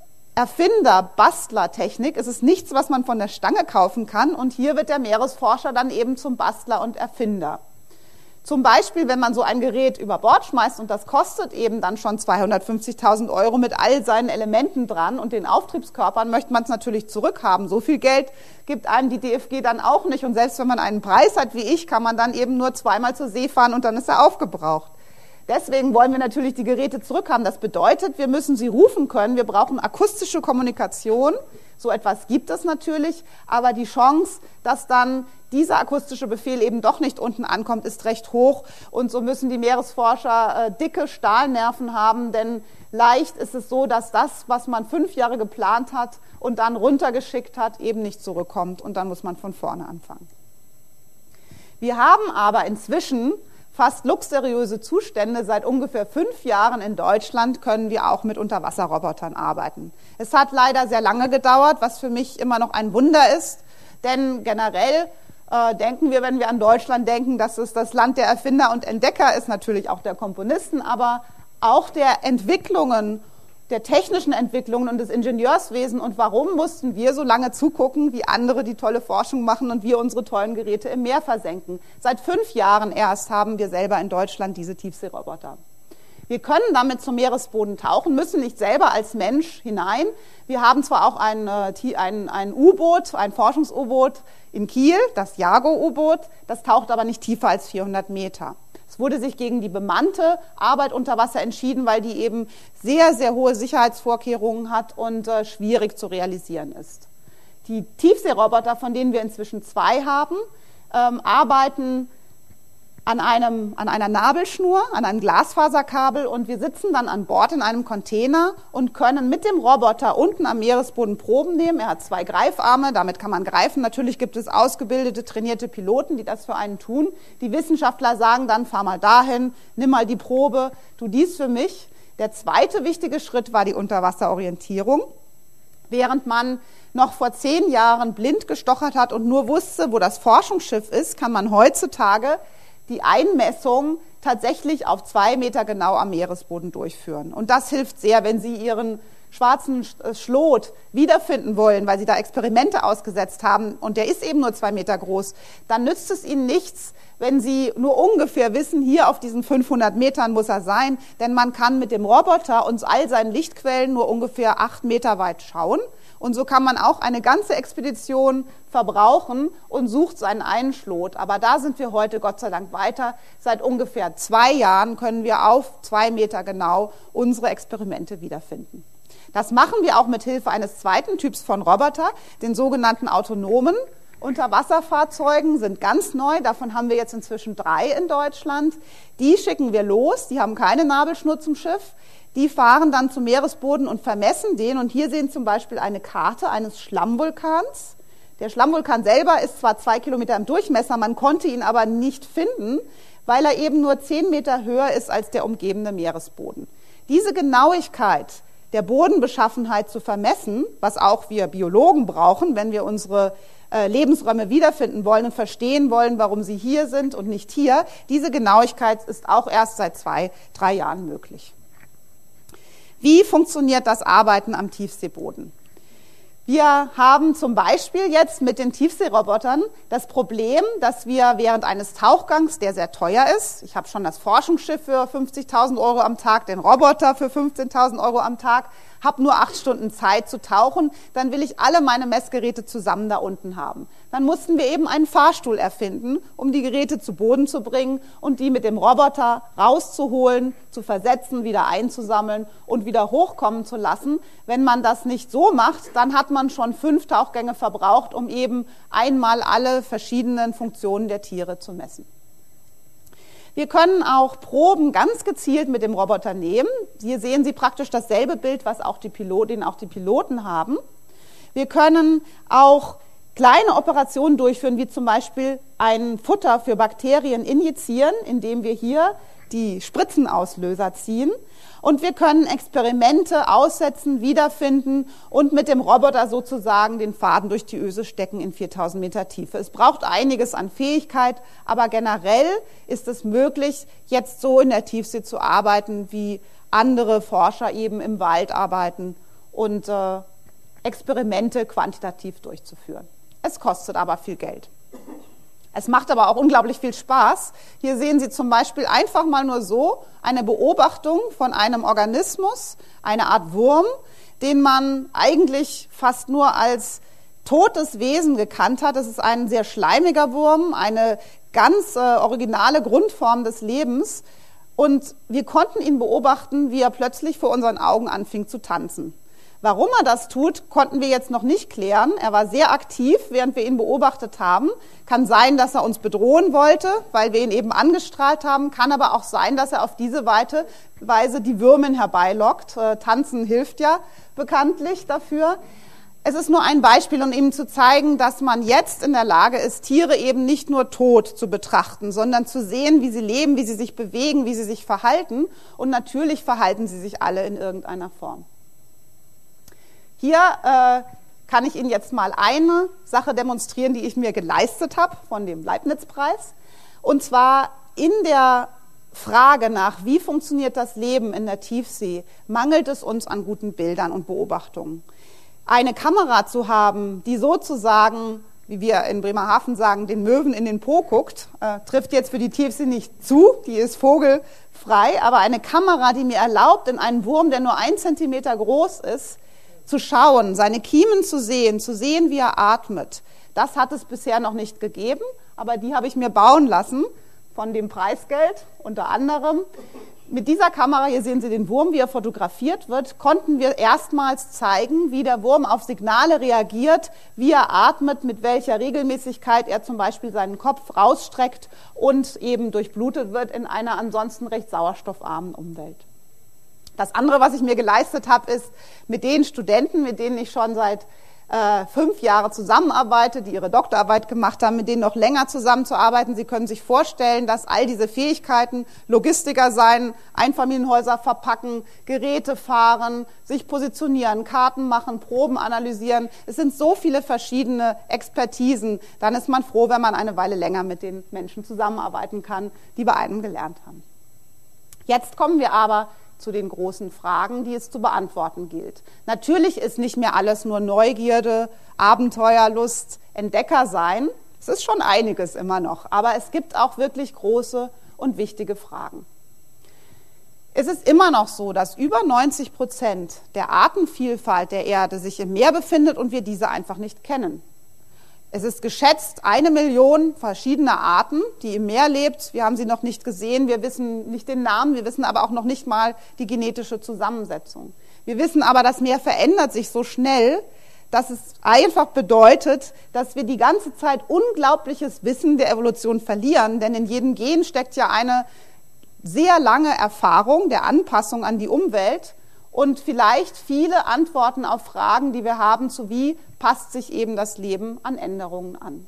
Erfinder-Bastler-Technik. Es ist nichts, was man von der Stange kaufen kann, und hier wird der Meeresforscher dann eben zum Bastler und Erfinder. Zum Beispiel, wenn man so ein Gerät über Bord schmeißt und das kostet eben dann schon zweihundertfünfzigtausend Euro mit all seinen Elementen dran und den Auftriebskörpern, möchte man es natürlich zurückhaben. So viel Geld gibt einem die D F G dann auch nicht, und selbst wenn man einen Preis hat wie ich, kann man dann eben nur zweimal zur See fahren und dann ist er aufgebraucht. Deswegen wollen wir natürlich die Geräte zurückhaben. Das bedeutet, wir müssen sie rufen können. Wir brauchen akustische Kommunikation. So etwas gibt es natürlich, aber die Chance, dass dann dieser akustische Befehl eben doch nicht unten ankommt, ist recht hoch. Und so müssen die Meeresforscher äh, dicke Stahlnerven haben, denn leicht ist es so, dass das, was man fünf Jahre geplant hat und dann runtergeschickt hat, eben nicht zurückkommt, und dann muss man von vorne anfangen. Wir haben aber inzwischen fast luxuriöse Zustände. Seit ungefähr fünf Jahren in Deutschland können wir auch mit Unterwasserrobotern arbeiten. Es hat leider sehr lange gedauert, was für mich immer noch ein Wunder ist, denn generell äh, denken wir, wenn wir an Deutschland denken, dass es das Land der Erfinder und Entdecker ist, natürlich auch der Komponisten, aber auch der Entwicklungen, der technischen Entwicklungen und des Ingenieurswesens. Und warum mussten wir so lange zugucken, wie andere die tolle Forschung machen und wir unsere tollen Geräte im Meer versenken? Seit fünf Jahren erst haben wir selber in Deutschland diese Tiefseeroboter. Wir können damit zum Meeresboden tauchen, müssen nicht selber als Mensch hinein. Wir haben zwar auch ein, ein, ein U-Boot, ein Forschungs-U-Boot in Kiel, das Jago-U-Boot, das taucht aber nicht tiefer als vierhundert Meter. Es wurde sich gegen die bemannte Arbeit unter Wasser entschieden, weil die eben sehr, sehr hohe Sicherheitsvorkehrungen hat und äh, schwierig zu realisieren ist. Die Tiefseeroboter, von denen wir inzwischen zwei haben, ähm, arbeiten an, einem, an einer Nabelschnur, an einem Glasfaserkabel, und wir sitzen dann an Bord in einem Container und können mit dem Roboter unten am Meeresboden Proben nehmen. Er hat zwei Greifarme, damit kann man greifen. Natürlich gibt es ausgebildete, trainierte Piloten, die das für einen tun. Die Wissenschaftler sagen dann, fahr mal dahin, nimm mal die Probe, tu dies für mich. Der zweite wichtige Schritt war die Unterwasserorientierung. Während man noch vor zehn Jahren blind gestochert hat und nur wusste, wo das Forschungsschiff ist, kann man heutzutage die Einmessung tatsächlich auf zwei Meter genau am Meeresboden durchführen. Und das hilft sehr, wenn Sie Ihren schwarzen Schlot wiederfinden wollen, weil Sie da Experimente ausgesetzt haben und der ist eben nur zwei Meter groß, dann nützt es Ihnen nichts, wenn Sie nur ungefähr wissen, hier auf diesen fünfhundert Metern muss er sein, denn man kann mit dem Roboter uns all seinen Lichtquellen nur ungefähr acht Meter weit schauen. Und so kann man auch eine ganze Expedition verbrauchen und sucht seinen einen Schlot. Aber da sind wir heute Gott sei Dank weiter. Seit ungefähr zwei Jahren können wir auf zwei Meter genau unsere Experimente wiederfinden. Das machen wir auch mit Hilfe eines zweiten Typs von Roboter, den sogenannten autonomen Unterwasserfahrzeugen, sind ganz neu. Davon haben wir jetzt inzwischen drei in Deutschland. Die schicken wir los. Die haben keine Nabelschnur zum Schiff. Die fahren dann zum Meeresboden und vermessen den. Und hier sehen zum Beispiel eine Karte eines Schlammvulkans. Der Schlammvulkan selber ist zwar zwei Kilometer im Durchmesser, man konnte ihn aber nicht finden, weil er eben nur zehn Meter höher ist als der umgebende Meeresboden. Diese Genauigkeit der Bodenbeschaffenheit zu vermessen, was auch wir Biologen brauchen, wenn wir unsere äh, Lebensräume wiederfinden wollen und verstehen wollen, warum sie hier sind und nicht hier. Diese Genauigkeit ist auch erst seit zwei, drei Jahren möglich. Wie funktioniert das Arbeiten am Tiefseeboden? Wir haben zum Beispiel jetzt mit den Tiefseerobotern das Problem, dass wir während eines Tauchgangs, der sehr teuer ist, ich habe schon das Forschungsschiff für fünfzigtausend Euro am Tag, den Roboter für fünfzehntausend Euro am Tag, habe nur acht Stunden Zeit zu tauchen, dann will ich alle meine Messgeräte zusammen da unten haben. Dann mussten wir eben einen Fahrstuhl erfinden, um die Geräte zu Boden zu bringen und die mit dem Roboter rauszuholen, zu versetzen, wieder einzusammeln und wieder hochkommen zu lassen. Wenn man das nicht so macht, dann hat man schon fünf Tauchgänge verbraucht, um eben einmal alle verschiedenen Funktionen der Tiere zu messen. Wir können auch Proben ganz gezielt mit dem Roboter nehmen. Hier sehen Sie praktisch dasselbe Bild, was auch die Piloten, auch die Piloten haben. Wir können auch kleine Operationen durchführen, wie zum Beispiel ein Futter für Bakterien injizieren, indem wir hier die Spritzenauslöser ziehen. Und wir können Experimente aussetzen, wiederfinden und mit dem Roboter sozusagen den Faden durch die Öse stecken in viertausend Meter Tiefe. Es braucht einiges an Fähigkeit, aber generell ist es möglich, jetzt so in der Tiefsee zu arbeiten, wie andere Forscher eben im Wald arbeiten und äh, Experimente quantitativ durchzuführen. Es kostet aber viel Geld. Es macht aber auch unglaublich viel Spaß. Hier sehen Sie zum Beispiel einfach mal nur so eine Beobachtung von einem Organismus, eine Art Wurm, den man eigentlich fast nur als totes Wesen gekannt hat. Es ist ein sehr schleimiger Wurm, eine ganz äh, originale Grundform des Lebens. Und wir konnten ihn beobachten, wie er plötzlich vor unseren Augen anfing zu tanzen. Warum er das tut, konnten wir jetzt noch nicht klären. Er war sehr aktiv, während wir ihn beobachtet haben. Kann sein, dass er uns bedrohen wollte, weil wir ihn eben angestrahlt haben. Kann aber auch sein, dass er auf diese Weise die Würmer herbeilockt. Tanzen hilft ja bekanntlich dafür. Es ist nur ein Beispiel, um Ihnen zu zeigen, dass man jetzt in der Lage ist, Tiere eben nicht nur tot zu betrachten, sondern zu sehen, wie sie leben, wie sie sich bewegen, wie sie sich verhalten. Und natürlich verhalten sie sich alle in irgendeiner Form. Hier äh, kann ich Ihnen jetzt mal eine Sache demonstrieren, die ich mir geleistet habe von dem Leibniz-Preis. Und zwar in der Frage nach, wie funktioniert das Leben in der Tiefsee, mangelt es uns an guten Bildern und Beobachtungen. Eine Kamera zu haben, die sozusagen, wie wir in Bremerhaven sagen, den Möwen in den Po guckt, äh, trifft jetzt für die Tiefsee nicht zu, die ist vogelfrei, aber eine Kamera, die mir erlaubt, in einen Wurm, der nur ein Zentimeter groß ist, zu schauen, seine Kiemen zu sehen, zu sehen, wie er atmet. Das hat es bisher noch nicht gegeben, aber die habe ich mir bauen lassen von dem Preisgeld unter anderem. Mit dieser Kamera, hier sehen Sie den Wurm, wie er fotografiert wird, konnten wir erstmals zeigen, wie der Wurm auf Signale reagiert, wie er atmet, mit welcher Regelmäßigkeit er zum Beispiel seinen Kopf rausstreckt und eben durchblutet wird in einer ansonsten recht sauerstoffarmen Umwelt. Das andere, was ich mir geleistet habe, ist mit den Studenten, mit denen ich schon seit äh, fünf Jahren zusammenarbeite, die ihre Doktorarbeit gemacht haben, mit denen noch länger zusammenzuarbeiten. Sie können sich vorstellen, dass all diese Fähigkeiten, Logistiker sein, Einfamilienhäuser verpacken, Geräte fahren, sich positionieren, Karten machen, Proben analysieren. Es sind so viele verschiedene Expertisen. Dann ist man froh, wenn man eine Weile länger mit den Menschen zusammenarbeiten kann, die bei einem gelernt haben. Jetzt kommen wir aber zu den großen Fragen, die es zu beantworten gilt. Natürlich ist nicht mehr alles nur Neugierde, Abenteuerlust, Entdecker sein. Es ist schon einiges immer noch, aber es gibt auch wirklich große und wichtige Fragen. Es ist immer noch so, dass über neunzig Prozent der Artenvielfalt der Erde sich im Meer befindet und wir diese einfach nicht kennen. Es ist geschätzt eine Million verschiedener Arten, die im Meer lebt. Wir haben sie noch nicht gesehen, wir wissen nicht den Namen, wir wissen aber auch noch nicht mal die genetische Zusammensetzung. Wir wissen aber, das Meer verändert sich so schnell, dass es einfach bedeutet, dass wir die ganze Zeit unglaubliches Wissen der Evolution verlieren, denn in jedem Gen steckt ja eine sehr lange Erfahrung der Anpassung an die Umwelt und vielleicht viele Antworten auf Fragen, die wir haben, zu wie passt sich eben das Leben an Änderungen an.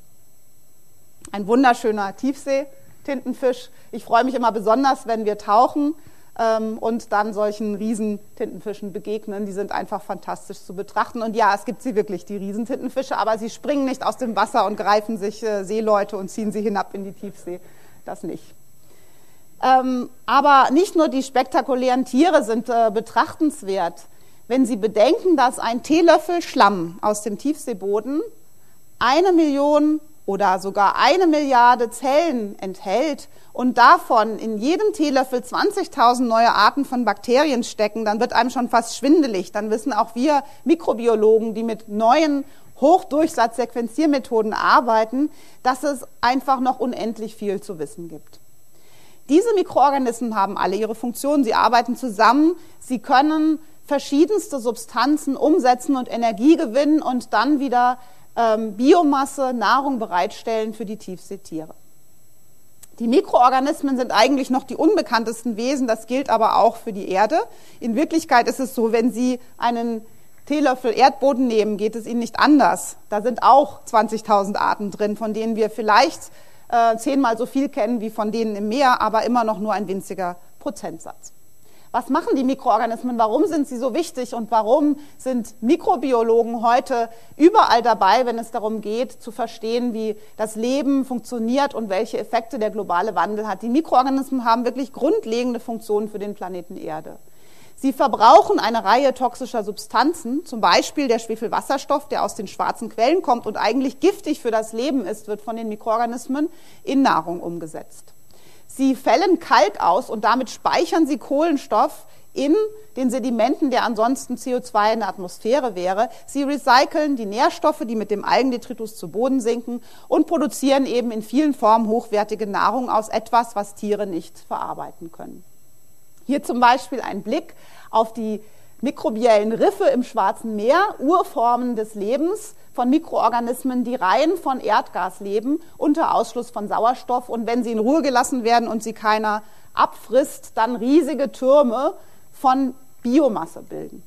Ein wunderschöner Tiefsee-Tintenfisch. Ich freue mich immer besonders, wenn wir tauchen, ähm, und dann solchen Riesentintenfischen begegnen. Die sind einfach fantastisch zu betrachten. Und ja, es gibt sie wirklich, die Riesentintenfische, aber sie springen nicht aus dem Wasser und greifen sich äh, Seeleute und ziehen sie hinab in die Tiefsee. Das nicht. Ähm, aber nicht nur die spektakulären Tiere sind äh, betrachtenswert. Wenn Sie bedenken, dass ein Teelöffel Schlamm aus dem Tiefseeboden eine Million oder sogar eine Milliarde Zellen enthält und davon in jedem Teelöffel zwanzigtausend neue Arten von Bakterien stecken, dann wird einem schon fast schwindelig. Dann wissen auch wir Mikrobiologen, die mit neuen Hochdurchsatz-Sequenziermethoden arbeiten, dass es einfach noch unendlich viel zu wissen gibt. Diese Mikroorganismen haben alle ihre Funktionen, sie arbeiten zusammen, sie können verschiedenste Substanzen umsetzen und Energie gewinnen und dann wieder ähm, Biomasse, Nahrung bereitstellen für die Tiefseetiere. Die Mikroorganismen sind eigentlich noch die unbekanntesten Wesen, das gilt aber auch für die Erde. In Wirklichkeit ist es so, wenn Sie einen Teelöffel Erdboden nehmen, geht es Ihnen nicht anders. Da sind auch zwanzigtausend Arten drin, von denen wir vielleicht äh, zehnmal so viel kennen wie von denen im Meer, aber immer noch nur ein winziger Prozentsatz. Was machen die Mikroorganismen? Warum sind sie so wichtig und warum sind Mikrobiologen heute überall dabei, wenn es darum geht, zu verstehen, wie das Leben funktioniert und welche Effekte der globale Wandel hat? Die Mikroorganismen haben wirklich grundlegende Funktionen für den Planeten Erde. Sie verbrauchen eine Reihe toxischer Substanzen, zum Beispiel der Schwefelwasserstoff, der aus den schwarzen Quellen kommt und eigentlich giftig für das Leben ist, wird von den Mikroorganismen in Nahrung umgesetzt. Sie fällen Kalk aus und damit speichern sie Kohlenstoff in den Sedimenten, der ansonsten C O zwei in der Atmosphäre wäre. Sie recyceln die Nährstoffe, die mit dem Algendetritus zu Boden sinken und produzieren eben in vielen Formen hochwertige Nahrung aus etwas, was Tiere nicht verarbeiten können. Hier zum Beispiel ein Blick auf die mikrobiellen Riffe im Schwarzen Meer, Urformen des Lebens von Mikroorganismen, die rein von Erdgas leben, unter Ausschluss von Sauerstoff. Und wenn sie in Ruhe gelassen werden und sie keiner abfrisst, dann riesige Türme von Biomasse bilden.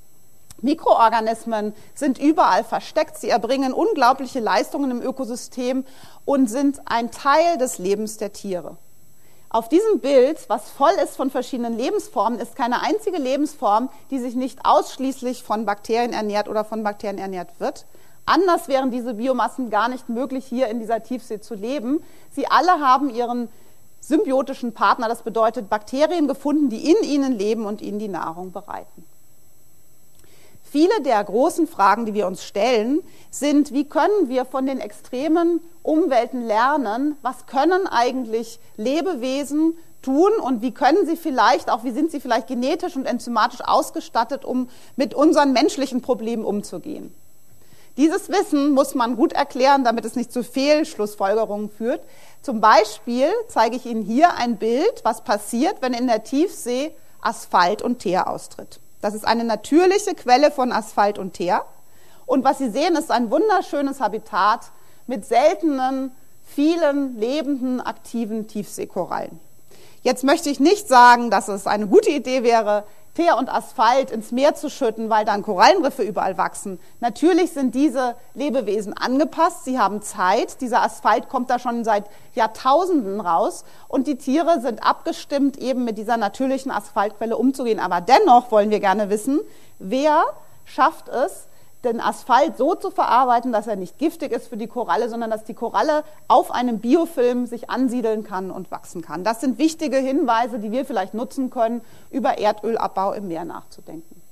Mikroorganismen sind überall versteckt. Sie erbringen unglaubliche Leistungen im Ökosystem und sind ein Teil des Lebens der Tiere. Auf diesem Bild, was voll ist von verschiedenen Lebensformen, ist keine einzige Lebensform, die sich nicht ausschließlich von Bakterien ernährt oder von Bakterien ernährt wird. Anders wären diese Biomassen gar nicht möglich, hier in dieser Tiefsee zu leben. Sie alle haben ihren symbiotischen Partner, das bedeutet Bakterien gefunden, die in ihnen leben und ihnen die Nahrung bereiten. Viele der großen Fragen, die wir uns stellen, sind, wie können wir von den extremen Umwelten lernen, was können eigentlich Lebewesen tun und wie können sie vielleicht, auch wie sind sie vielleicht genetisch und enzymatisch ausgestattet, um mit unseren menschlichen Problemen umzugehen. Dieses Wissen muss man gut erklären, damit es nicht zu Fehlschlussfolgerungen führt. Zum Beispiel zeige ich Ihnen hier ein Bild, was passiert, wenn in der Tiefsee Asphalt und Teer austritt. Das ist eine natürliche Quelle von Asphalt und Teer. Und was Sie sehen, ist ein wunderschönes Habitat mit seltenen, vielen lebenden, aktiven Tiefseekorallen. Jetzt möchte ich nicht sagen, dass es eine gute Idee wäre, Teer und Asphalt ins Meer zu schütten, weil dann Korallenriffe überall wachsen. Natürlich sind diese Lebewesen angepasst, sie haben Zeit. Dieser Asphalt kommt da schon seit Jahrtausenden raus und die Tiere sind abgestimmt, eben mit dieser natürlichen Asphaltquelle umzugehen. Aber dennoch wollen wir gerne wissen, wer schafft es, den Asphalt so zu verarbeiten, dass er nicht giftig ist für die Koralle, sondern dass die Koralle auf einem Biofilm sich ansiedeln kann und wachsen kann. Das sind wichtige Hinweise, die wir vielleicht nutzen können, über Erdölabbau im Meer nachzudenken.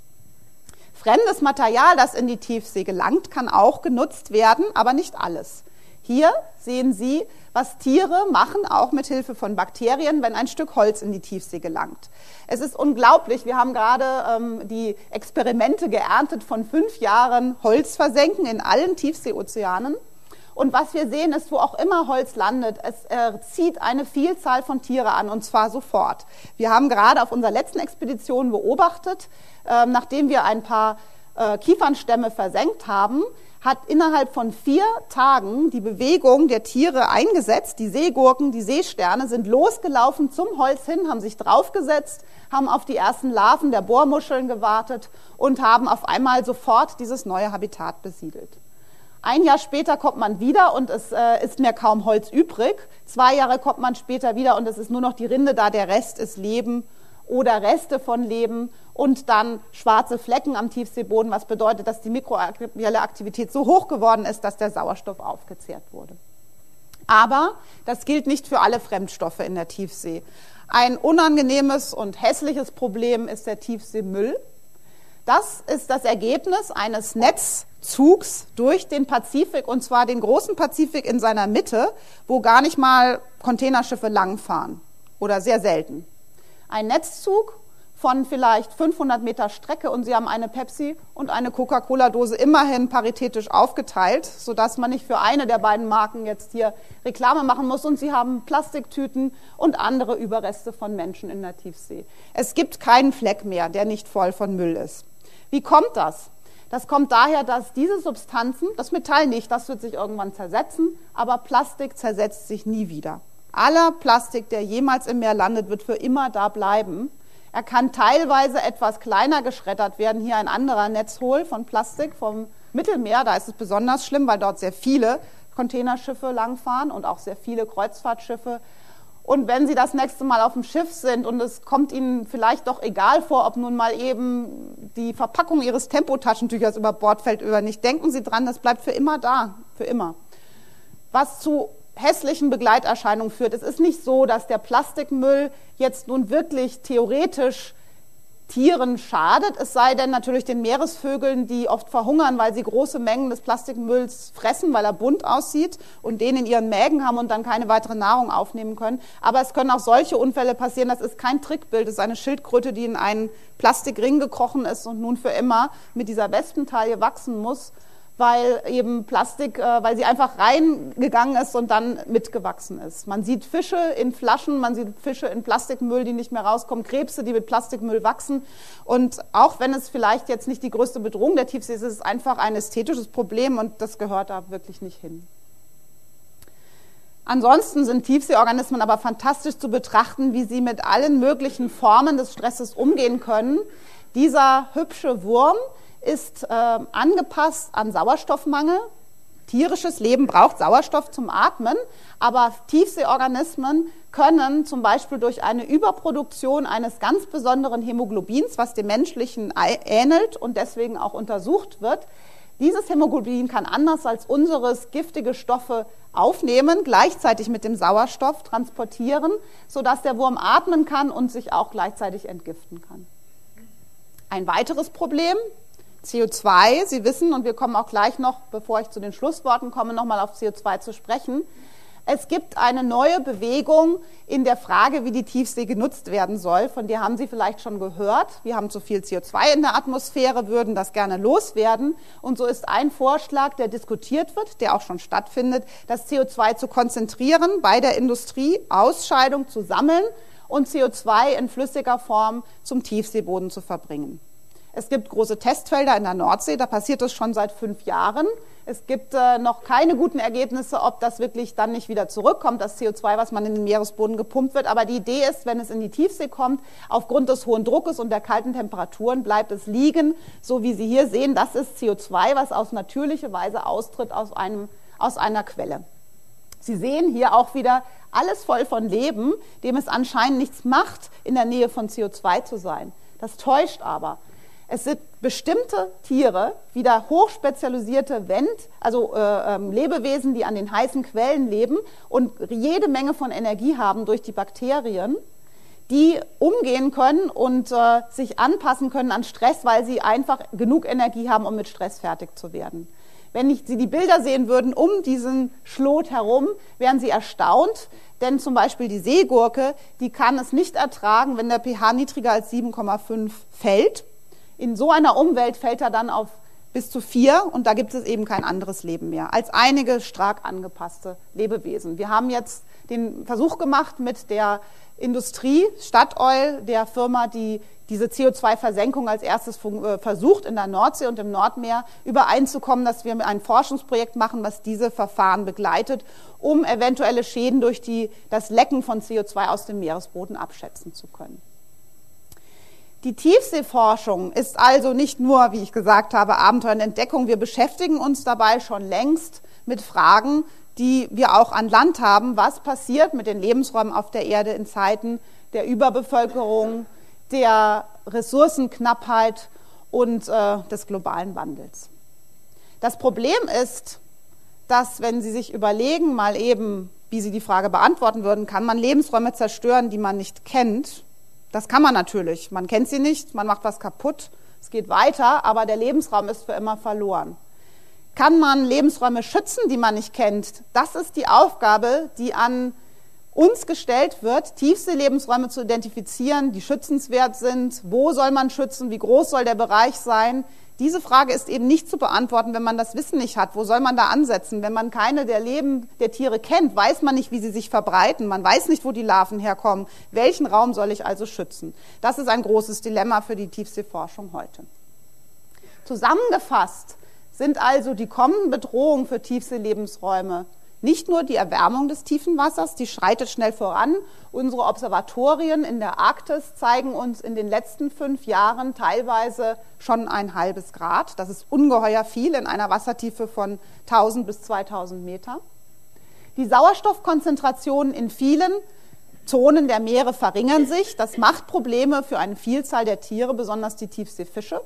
Fremdes Material, das in die Tiefsee gelangt, kann auch genutzt werden, aber nicht alles. Hier sehen Sie, was Tiere machen, auch mit Hilfe von Bakterien, wenn ein Stück Holz in die Tiefsee gelangt. Es ist unglaublich, wir haben gerade ähm, die Experimente geerntet von fünf Jahren Holzversenken in allen Tiefseeozeanen. Und was wir sehen ist, wo auch immer Holz landet, es äh, zieht eine Vielzahl von Tiere an und zwar sofort. Wir haben gerade auf unserer letzten Expedition beobachtet, äh, nachdem wir ein paar äh, Kiefernstämme versenkt haben, hat innerhalb von vier Tagen die Bewegung der Tiere eingesetzt. Die Seegurken, die Seesterne sind losgelaufen zum Holz hin, haben sich draufgesetzt, haben auf die ersten Larven der Bohrmuscheln gewartet und haben auf einmal sofort dieses neue Habitat besiedelt. Ein Jahr später kommt man wieder und es äh, ist mehr kaum Holz übrig. Zwei Jahre kommt man später wieder und es ist nur noch die Rinde da, der Rest ist Leben oder Reste von Leben und dann schwarze Flecken am Tiefseeboden, was bedeutet, dass die mikrobielle Aktivität so hoch geworden ist, dass der Sauerstoff aufgezehrt wurde. Aber das gilt nicht für alle Fremdstoffe in der Tiefsee. Ein unangenehmes und hässliches Problem ist der Tiefseemüll. Das ist das Ergebnis eines Netzzugs durch den Pazifik, und zwar den großen Pazifik in seiner Mitte, wo gar nicht mal Containerschiffe langfahren oder sehr selten. Ein Netzzug von vielleicht fünfhundert Meter Strecke und Sie haben eine Pepsi und eine Coca-Cola-Dose immerhin paritätisch aufgeteilt, sodass man nicht für eine der beiden Marken jetzt hier Reklame machen muss, und Sie haben Plastiktüten und andere Überreste von Menschen in der Tiefsee. Es gibt keinen Fleck mehr, der nicht voll von Müll ist. Wie kommt das? Das kommt daher, dass diese Substanzen, das Metall nicht, das wird sich irgendwann zersetzen, aber Plastik zersetzt sich nie wieder. Aller Plastik, der jemals im Meer landet, wird für immer da bleiben. Er kann teilweise etwas kleiner geschreddert werden. Hier ein anderer Netzhohl von Plastik vom Mittelmeer. Da ist es besonders schlimm, weil dort sehr viele Containerschiffe langfahren und auch sehr viele Kreuzfahrtschiffe. Und wenn Sie das nächste Mal auf dem Schiff sind und es kommt Ihnen vielleicht doch egal vor, ob nun mal eben die Verpackung Ihres Tempotaschentüchers über Bord fällt oder nicht, denken Sie dran, das bleibt für immer da, für immer. Was zu hässlichen Begleiterscheinungen führt. Es ist nicht so, dass der Plastikmüll jetzt nun wirklich theoretisch Tieren schadet, es sei denn natürlich den Meeresvögeln, die oft verhungern, weil sie große Mengen des Plastikmülls fressen, weil er bunt aussieht und den in ihren Mägen haben und dann keine weitere Nahrung aufnehmen können. Aber es können auch solche Unfälle passieren, das ist kein Trickbild, das ist eine Schildkröte, die in einen Plastikring gekrochen ist und nun für immer mit dieser Wespentaille wachsen muss, weil eben Plastik, weil sie einfach reingegangen ist und dann mitgewachsen ist. Man sieht Fische in Flaschen, man sieht Fische in Plastikmüll, die nicht mehr rauskommen, Krebse, die mit Plastikmüll wachsen. Und auch wenn es vielleicht jetzt nicht die größte Bedrohung der Tiefsee ist, ist es einfach ein ästhetisches Problem und das gehört da wirklich nicht hin. Ansonsten sind Tiefseeorganismen aber fantastisch zu betrachten, wie sie mit allen möglichen Formen des Stresses umgehen können. Dieser hübsche Wurm ist äh, angepasst an Sauerstoffmangel. Tierisches Leben braucht Sauerstoff zum Atmen, aber Tiefseeorganismen können zum Beispiel durch eine Überproduktion eines ganz besonderen Hämoglobins, was dem menschlichen ähnelt und deswegen auch untersucht wird, dieses Hämoglobin kann anders als unseres giftige Stoffe aufnehmen, gleichzeitig mit dem Sauerstoff transportieren, sodass der Wurm atmen kann und sich auch gleichzeitig entgiften kann. Ein weiteres Problem, C O zwei, Sie wissen, und wir kommen auch gleich noch, bevor ich zu den Schlussworten komme, nochmal auf C O zwei zu sprechen. Es gibt eine neue Bewegung in der Frage, wie die Tiefsee genutzt werden soll. Von der haben Sie vielleicht schon gehört. Wir haben zu viel C O zwei in der Atmosphäre, würden das gerne loswerden. Und so ist ein Vorschlag, der diskutiert wird, der auch schon stattfindet, das C O zwei zu konzentrieren bei der Industrie, Ausscheidung zu sammeln und C O zwei in flüssiger Form zum Tiefseeboden zu verbringen. Es gibt große Testfelder in der Nordsee, da passiert das schon seit fünf Jahren. Es gibt äh, noch keine guten Ergebnisse, ob das wirklich dann nicht wieder zurückkommt, das C O zwei, was man in den Meeresboden gepumpt wird. Aber die Idee ist, wenn es in die Tiefsee kommt, aufgrund des hohen Druckes und der kalten Temperaturen bleibt es liegen, so wie Sie hier sehen. Das ist C O zwei, was auf natürliche Weise austritt aus, einem, aus einer Quelle. Sie sehen hier auch wieder alles voll von Leben, dem es anscheinend nichts macht, in der Nähe von C O zwei zu sein. Das täuscht aber. Es sind bestimmte Tiere, wieder hochspezialisierte Vent, also äh, ähm, Lebewesen, die an den heißen Quellen leben und jede Menge von Energie haben durch die Bakterien, die umgehen können und äh, sich anpassen können an Stress, weil sie einfach genug Energie haben, um mit Stress fertig zu werden. Wenn Sie die Bilder sehen würden um diesen Schlot herum, wären Sie erstaunt, denn zum Beispiel die Seegurke, die kann es nicht ertragen, wenn der pH niedriger als sieben Komma fünf fällt. In so einer Umwelt fällt er dann auf bis zu vier und da gibt es eben kein anderes Leben mehr als einige stark angepasste Lebewesen. Wir haben jetzt den Versuch gemacht mit der Industrie, Statoil, der Firma, die diese C O zwei Versenkung als erstes versucht in der Nordsee und im Nordmeer, übereinzukommen, dass wir ein Forschungsprojekt machen, was diese Verfahren begleitet, um eventuelle Schäden durch die, das Lecken von C O zwei aus dem Meeresboden abschätzen zu können. Die Tiefseeforschung ist also nicht nur, wie ich gesagt habe, Abenteuer und Entdeckung. Wir beschäftigen uns dabei schon längst mit Fragen, die wir auch an Land haben. Was passiert mit den Lebensräumen auf der Erde in Zeiten der Überbevölkerung, der Ressourcenknappheit und äh, des globalen Wandels. Das Problem ist, dass, wenn Sie sich überlegen, mal eben, wie Sie die Frage beantworten würden, kann man Lebensräume zerstören, die man nicht kennt? Das kann man natürlich. Man kennt sie nicht, man macht was kaputt, es geht weiter, aber der Lebensraum ist für immer verloren. Kann man Lebensräume schützen, die man nicht kennt? Das ist die Aufgabe, die an uns gestellt wird, Tiefseelebensräume zu identifizieren, die schützenswert sind. Wo soll man schützen? Wie groß soll der Bereich sein? Diese Frage ist eben nicht zu beantworten, wenn man das Wissen nicht hat. Wo soll man da ansetzen? Wenn man keine der Leben der Tiere kennt, weiß man nicht, wie sie sich verbreiten. Man weiß nicht, wo die Larven herkommen. Welchen Raum soll ich also schützen? Das ist ein großes Dilemma für die Tiefseeforschung heute. Zusammengefasst sind also die kommenden Bedrohungen für Tiefseelebensräume nicht nur die Erwärmung des tiefen Wassers, die schreitet schnell voran. Unsere Observatorien in der Arktis zeigen uns in den letzten fünf Jahren teilweise schon ein halbes Grad. Das ist ungeheuer viel in einer Wassertiefe von tausend bis zweitausend Meter. Die Sauerstoffkonzentrationen in vielen Zonen der Meere verringern sich. Das macht Probleme für eine Vielzahl der Tiere, besonders die Tiefseefische.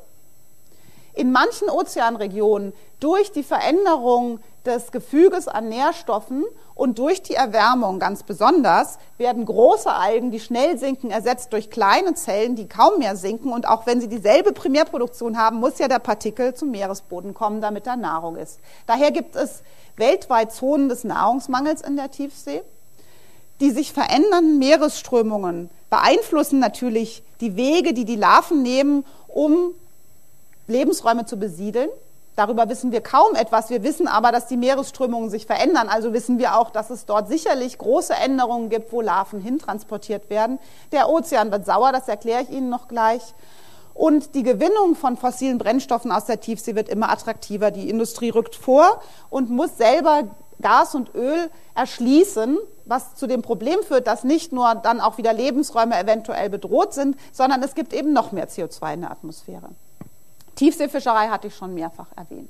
In manchen Ozeanregionen durch die Veränderung des Gefüges an Nährstoffen und durch die Erwärmung ganz besonders werden große Algen, die schnell sinken, ersetzt durch kleine Zellen, die kaum mehr sinken. Und auch wenn sie dieselbe Primärproduktion haben, muss ja der Partikel zum Meeresboden kommen, damit da Nahrung ist. Daher gibt es weltweit Zonen des Nahrungsmangels in der Tiefsee. Die sich verändernden Meeresströmungen beeinflussen natürlich die Wege, die die Larven nehmen, um Lebensräume zu besiedeln. Darüber wissen wir kaum etwas. Wir wissen aber, dass die Meeresströmungen sich verändern. Also wissen wir auch, dass es dort sicherlich große Änderungen gibt, wo Larven hintransportiert werden. Der Ozean wird sauer, das erkläre ich Ihnen noch gleich. Und die Gewinnung von fossilen Brennstoffen aus der Tiefsee wird immer attraktiver. Die Industrie rückt vor und muss selber Gas und Öl erschließen, was zu dem Problem führt, dass nicht nur dann auch wieder Lebensräume eventuell bedroht sind, sondern es gibt eben noch mehr C O zwei in der Atmosphäre. Tiefseefischerei hatte ich schon mehrfach erwähnt.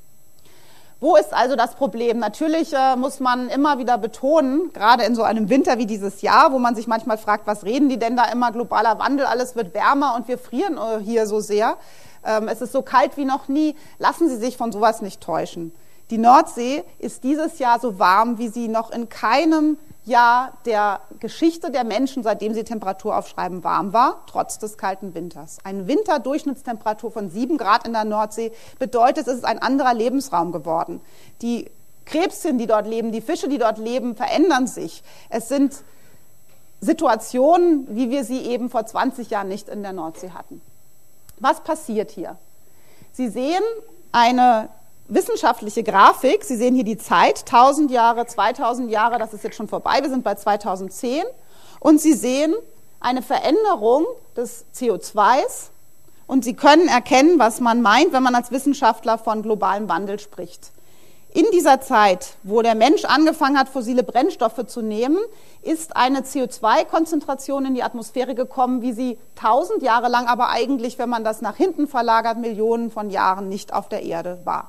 Wo ist also das Problem? Natürlich äh, muss man immer wieder betonen, gerade in so einem Winter wie dieses Jahr, wo man sich manchmal fragt, was reden die denn da immer, globaler Wandel, alles wird wärmer und wir frieren äh, hier so sehr. Ähm, es ist so kalt wie noch nie. Lassen Sie sich von sowas nicht täuschen. Die Nordsee ist dieses Jahr so warm, wie sie noch in keinem Jahr der Geschichte der Menschen, seitdem sie Temperatur aufschreiben, warm war, trotz des kalten Winters. Eine Winterdurchschnittstemperatur von sieben Grad in der Nordsee bedeutet, es ist ein anderer Lebensraum geworden. Die Krebschen, die dort leben, die Fische, die dort leben, verändern sich. Es sind Situationen, wie wir sie eben vor zwanzig Jahren nicht in der Nordsee hatten. Was passiert hier? Sie sehen eine wissenschaftliche Grafik. Sie sehen hier die Zeit, tausend Jahre, zweitausend Jahre, das ist jetzt schon vorbei, wir sind bei zweitausendzehn. Und Sie sehen eine Veränderung des C O zwei und Sie können erkennen, was man meint, wenn man als Wissenschaftler von globalem Wandel spricht. In dieser Zeit, wo der Mensch angefangen hat, fossile Brennstoffe zu nehmen, ist eine C O zwei Konzentration in die Atmosphäre gekommen, wie sie tausend Jahre lang, aber eigentlich, wenn man das nach hinten verlagert, Millionen von Jahren nicht auf der Erde war.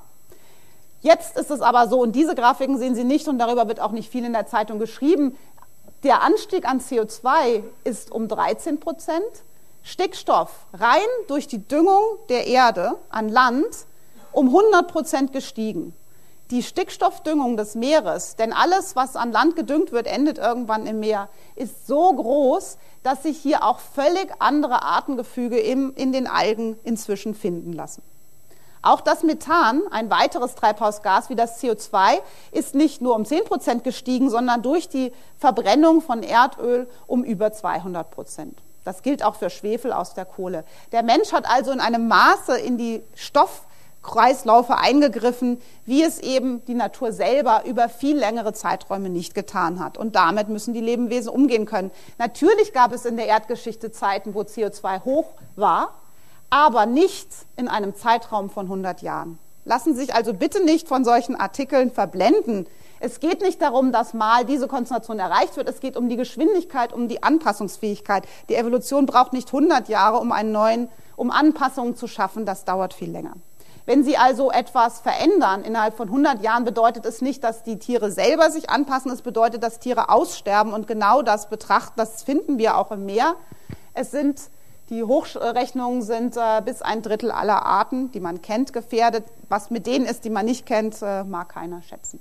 Jetzt ist es aber so, und diese Grafiken sehen Sie nicht, und darüber wird auch nicht viel in der Zeitung geschrieben, der Anstieg an C O zwei ist um dreizehn Prozent, Stickstoff rein durch die Düngung der Erde an Land um hundert Prozent gestiegen. Die Stickstoffdüngung des Meeres, denn alles, was an Land gedüngt wird, endet irgendwann im Meer, ist so groß, dass sich hier auch völlig andere Artengefüge im, in den Algen inzwischen finden lassen. Auch das Methan, ein weiteres Treibhausgas wie das C O zwei, ist nicht nur um zehn Prozent gestiegen, sondern durch die Verbrennung von Erdöl um über zweihundert Prozent. Das gilt auch für Schwefel aus der Kohle. Der Mensch hat also in einem Maße in die Stoffkreisläufe eingegriffen, wie es eben die Natur selber über viel längere Zeiträume nicht getan hat. Und damit müssen die Lebewesen umgehen können. Natürlich gab es in der Erdgeschichte Zeiten, wo C O zwei hoch war, aber nicht in einem Zeitraum von hundert Jahren. Lassen Sie sich also bitte nicht von solchen Artikeln verblenden. Es geht nicht darum, dass mal diese Konzentration erreicht wird. Es geht um die Geschwindigkeit, um die Anpassungsfähigkeit. Die Evolution braucht nicht hundert Jahre, um einen neuen, um Anpassungen zu schaffen. Das dauert viel länger. Wenn Sie also etwas verändern innerhalb von hundert Jahren, bedeutet es nicht, dass die Tiere selber sich anpassen. Es bedeutet, dass Tiere aussterben. Und genau das betrachten, das finden wir auch im Meer. Es sind Die Hochrechnungen sind äh, bis ein Drittel aller Arten, die man kennt, gefährdet. Was mit denen ist, die man nicht kennt, äh, mag keiner schätzen.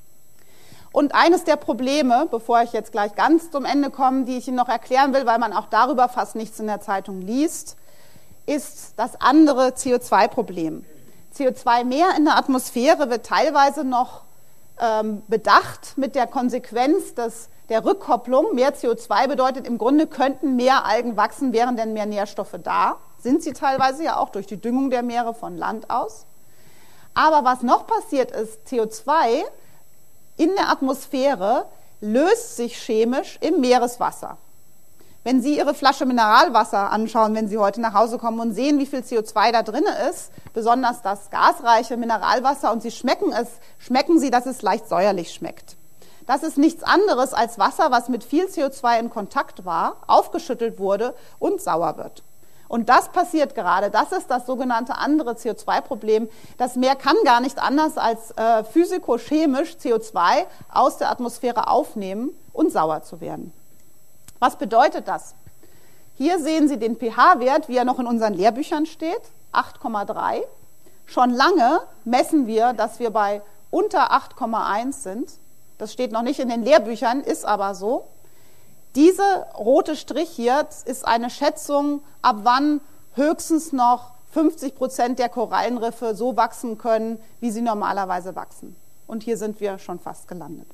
Und eines der Probleme, bevor ich jetzt gleich ganz zum Ende komme, die ich Ihnen noch erklären will, weil man auch darüber fast nichts in der Zeitung liest, ist das andere C O zwei Problem. C O zwei mehr in der Atmosphäre wird teilweise noch ähm, bedacht mit der Konsequenz des, der Rückkopplung. Mehr C O zwei bedeutet, im Grunde könnten mehr Algen wachsen, wären denn mehr Nährstoffe da. Sind sie teilweise ja auch durch die Düngung der Meere von Land aus. Aber was noch passiert ist, C O zwei in der Atmosphäre löst sich chemisch im Meereswasser. Wenn Sie Ihre Flasche Mineralwasser anschauen, wenn Sie heute nach Hause kommen und sehen, wie viel C O zwei da drin ist, besonders das gasreiche Mineralwasser, und Sie schmecken es, schmecken Sie, dass es leicht säuerlich schmeckt. Das ist nichts anderes als Wasser, was mit viel C O zwei in Kontakt war, aufgeschüttelt wurde und sauer wird. Und das passiert gerade. Das ist das sogenannte andere C O zwei Problem. Das Meer kann gar nicht anders als äh, physikochemisch C O zwei aus der Atmosphäre aufnehmen und sauer zu werden. Was bedeutet das? Hier sehen Sie den pH-Wert, wie er noch in unseren Lehrbüchern steht, acht Komma drei. Schon lange messen wir, dass wir bei unter acht Komma eins sind. Das steht noch nicht in den Lehrbüchern, ist aber so. Diese rote Strich hier ist eine Schätzung, ab wann höchstens noch fünfzig Prozent der Korallenriffe so wachsen können, wie sie normalerweise wachsen. Und hier sind wir schon fast gelandet.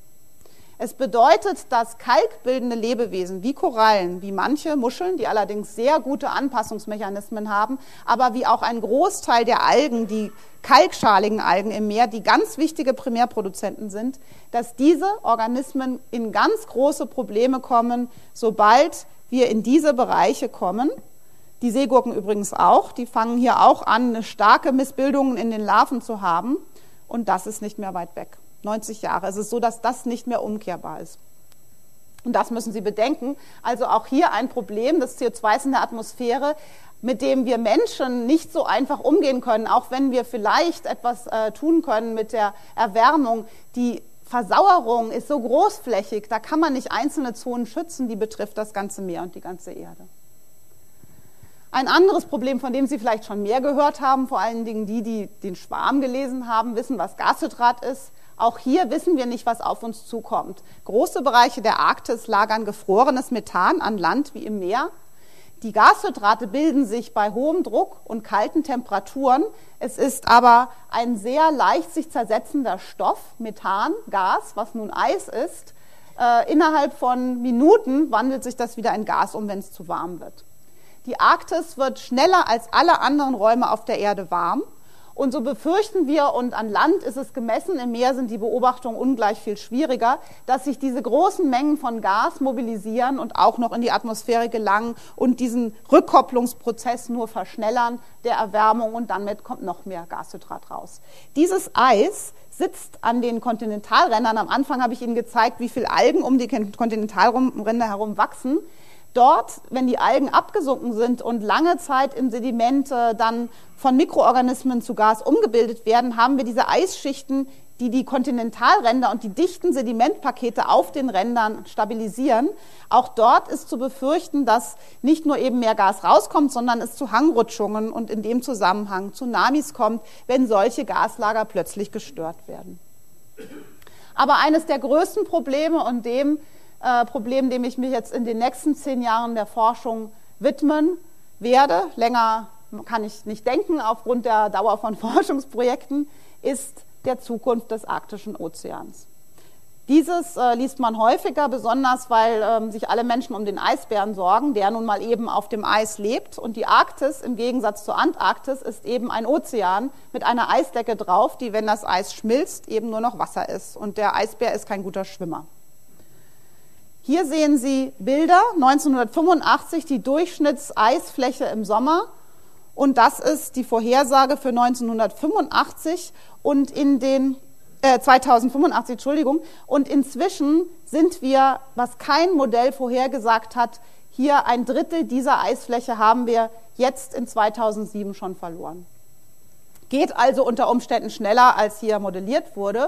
Es bedeutet, dass kalkbildende Lebewesen wie Korallen, wie manche Muscheln, die allerdings sehr gute Anpassungsmechanismen haben, aber wie auch ein Großteil der Algen, die kalkschaligen Algen im Meer, die ganz wichtige Primärproduzenten sind, dass diese Organismen in ganz große Probleme kommen, sobald wir in diese Bereiche kommen. Die Seegurken übrigens auch, die fangen hier auch an, starke Missbildungen in den Larven zu haben, und das ist nicht mehr weit weg. neunzig Jahre. Es ist so, dass das nicht mehr umkehrbar ist. Und das müssen Sie bedenken. Also auch hier ein Problem des C O zwei in der Atmosphäre, mit dem wir Menschen nicht so einfach umgehen können, auch wenn wir vielleicht etwas äh, tun können mit der Erwärmung. Die Versauerung ist so großflächig, da kann man nicht einzelne Zonen schützen, die betrifft das ganze Meer und die ganze Erde. Ein anderes Problem, von dem Sie vielleicht schon mehr gehört haben, vor allen Dingen die, die den Schwarm gelesen haben, wissen, was Gashydrat ist. Auch hier wissen wir nicht, was auf uns zukommt. Große Bereiche der Arktis lagern gefrorenes Methan an Land wie im Meer. Die Gashydrate bilden sich bei hohem Druck und kalten Temperaturen. Es ist aber ein sehr leicht sich zersetzender Stoff, Methan, Gas, was nun Eis ist. Äh, innerhalb von Minuten wandelt sich das wieder in Gas um, wenn es zu warm wird. Die Arktis wird schneller als alle anderen Räume auf der Erde warm. Und so befürchten wir, und an Land ist es gemessen, im Meer sind die Beobachtungen ungleich viel schwieriger, dass sich diese großen Mengen von Gas mobilisieren und auch noch in die Atmosphäre gelangen und diesen Rückkopplungsprozess nur verschnellern der Erwärmung, und damit kommt noch mehr Gashydrat raus. Dieses Eis sitzt an den Kontinentalrändern. Am Anfang habe ich Ihnen gezeigt, wie viel Algen um die Kontinentalränder herum wachsen. Dort, wenn die Algen abgesunken sind und lange Zeit im Sediment äh, dann von Mikroorganismen zu Gas umgebildet werden, haben wir diese Eisschichten, die die Kontinentalränder und die dichten Sedimentpakete auf den Rändern stabilisieren. Auch dort ist zu befürchten, dass nicht nur eben mehr Gas rauskommt, sondern es zu Hangrutschungen und in dem Zusammenhang Tsunamis kommt, wenn solche Gaslager plötzlich gestört werden. Aber eines der größten Probleme und dem Äh, Problem, dem ich mich jetzt in den nächsten zehn Jahren der Forschung widmen werde, länger kann ich nicht denken aufgrund der Dauer von Forschungsprojekten, ist der Zukunft des arktischen Ozeans. Dieses äh, liest man häufiger, besonders weil ähm, sich alle Menschen um den Eisbären sorgen, der nun mal eben auf dem Eis lebt. Und die Arktis, im Gegensatz zur Antarktis, ist eben ein Ozean mit einer Eisdecke drauf, die, wenn das Eis schmilzt, eben nur noch Wasser ist. Und der Eisbär ist kein guter Schwimmer. Hier sehen Sie Bilder, neunzehnhundertfünfundachtzig, die Durchschnittseisfläche im Sommer, und das ist die Vorhersage für neunzehnhundertfünfundachtzig und in den äh, zweitausendfünfundachtzig, Entschuldigung, und inzwischen sind wir, was kein Modell vorhergesagt hat, hier ein Drittel dieser Eisfläche haben wir jetzt in zweitausendsieben schon verloren. Geht also unter Umständen schneller, als hier modelliert wurde.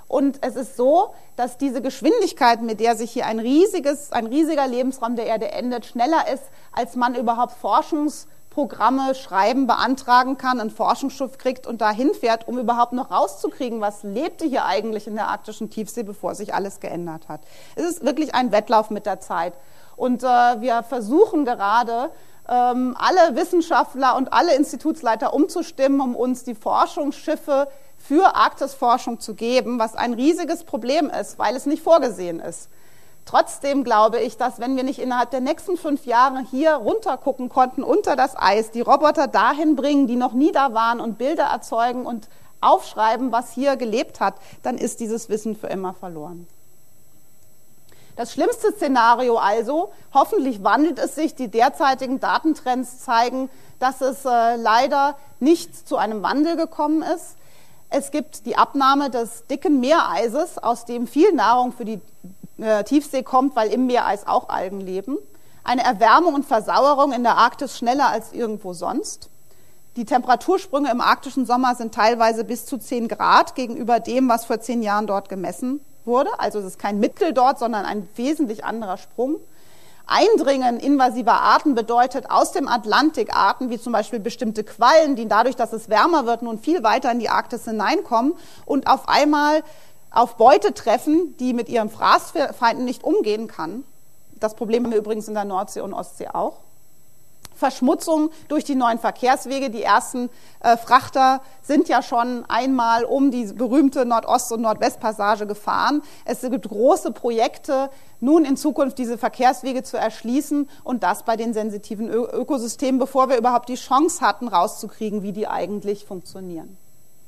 Und es ist so, dass diese Geschwindigkeit, mit der sich hier ein riesiges, ein riesiger Lebensraum der Erde endet, schneller ist, als man überhaupt Forschungsprogramme schreiben, beantragen kann, ein Forschungsschiff kriegt und dahin fährt, um überhaupt noch rauszukriegen, was lebte hier eigentlich in der arktischen Tiefsee, bevor sich alles geändert hat. Es ist wirklich ein Wettlauf mit der Zeit. Und äh, wir versuchen gerade, ähm, alle Wissenschaftler und alle Institutsleiter umzustimmen, um uns die Forschungsschiffe für Arktisforschung zu geben, was ein riesiges Problem ist, weil es nicht vorgesehen ist. Trotzdem glaube ich, dass wenn wir nicht innerhalb der nächsten fünf Jahre hier runter gucken konnten, unter das Eis, die Roboter dahin bringen, die noch nie da waren und Bilder erzeugen und aufschreiben, was hier gelebt hat, dann ist dieses Wissen für immer verloren. Das schlimmste Szenario also, hoffentlich wandelt es sich, die derzeitigen Datentrends zeigen, dass es äh, leider nicht zu einem Wandel gekommen ist. Es gibt die Abnahme des dicken Meereises, aus dem viel Nahrung für die äh, Tiefsee kommt, weil im Meereis auch Algen leben. Eine Erwärmung und Versauerung in der Arktis schneller als irgendwo sonst. Die Temperatursprünge im arktischen Sommer sind teilweise bis zu zehn Grad gegenüber dem, was vor zehn Jahren dort gemessen wurde. Also es ist kein Mittel dort, sondern ein wesentlich anderer Sprung. Eindringen invasiver Arten bedeutet aus dem Atlantik Arten, wie zum Beispiel bestimmte Quallen, die dadurch, dass es wärmer wird, nun viel weiter in die Arktis hineinkommen und auf einmal auf Beute treffen, die mit ihren Fraßfeinden nicht umgehen kann. Das Problem haben wir übrigens in der Nordsee und Ostsee auch. Verschmutzung durch die neuen Verkehrswege. Die ersten äh, Frachter sind ja schon einmal um die berühmte Nordost- und Nordwestpassage gefahren. Es gibt große Projekte, nun in Zukunft diese Verkehrswege zu erschließen und das bei den sensitiven Ö- Ökosystemen, bevor wir überhaupt die Chance hatten, rauszukriegen, wie die eigentlich funktionieren.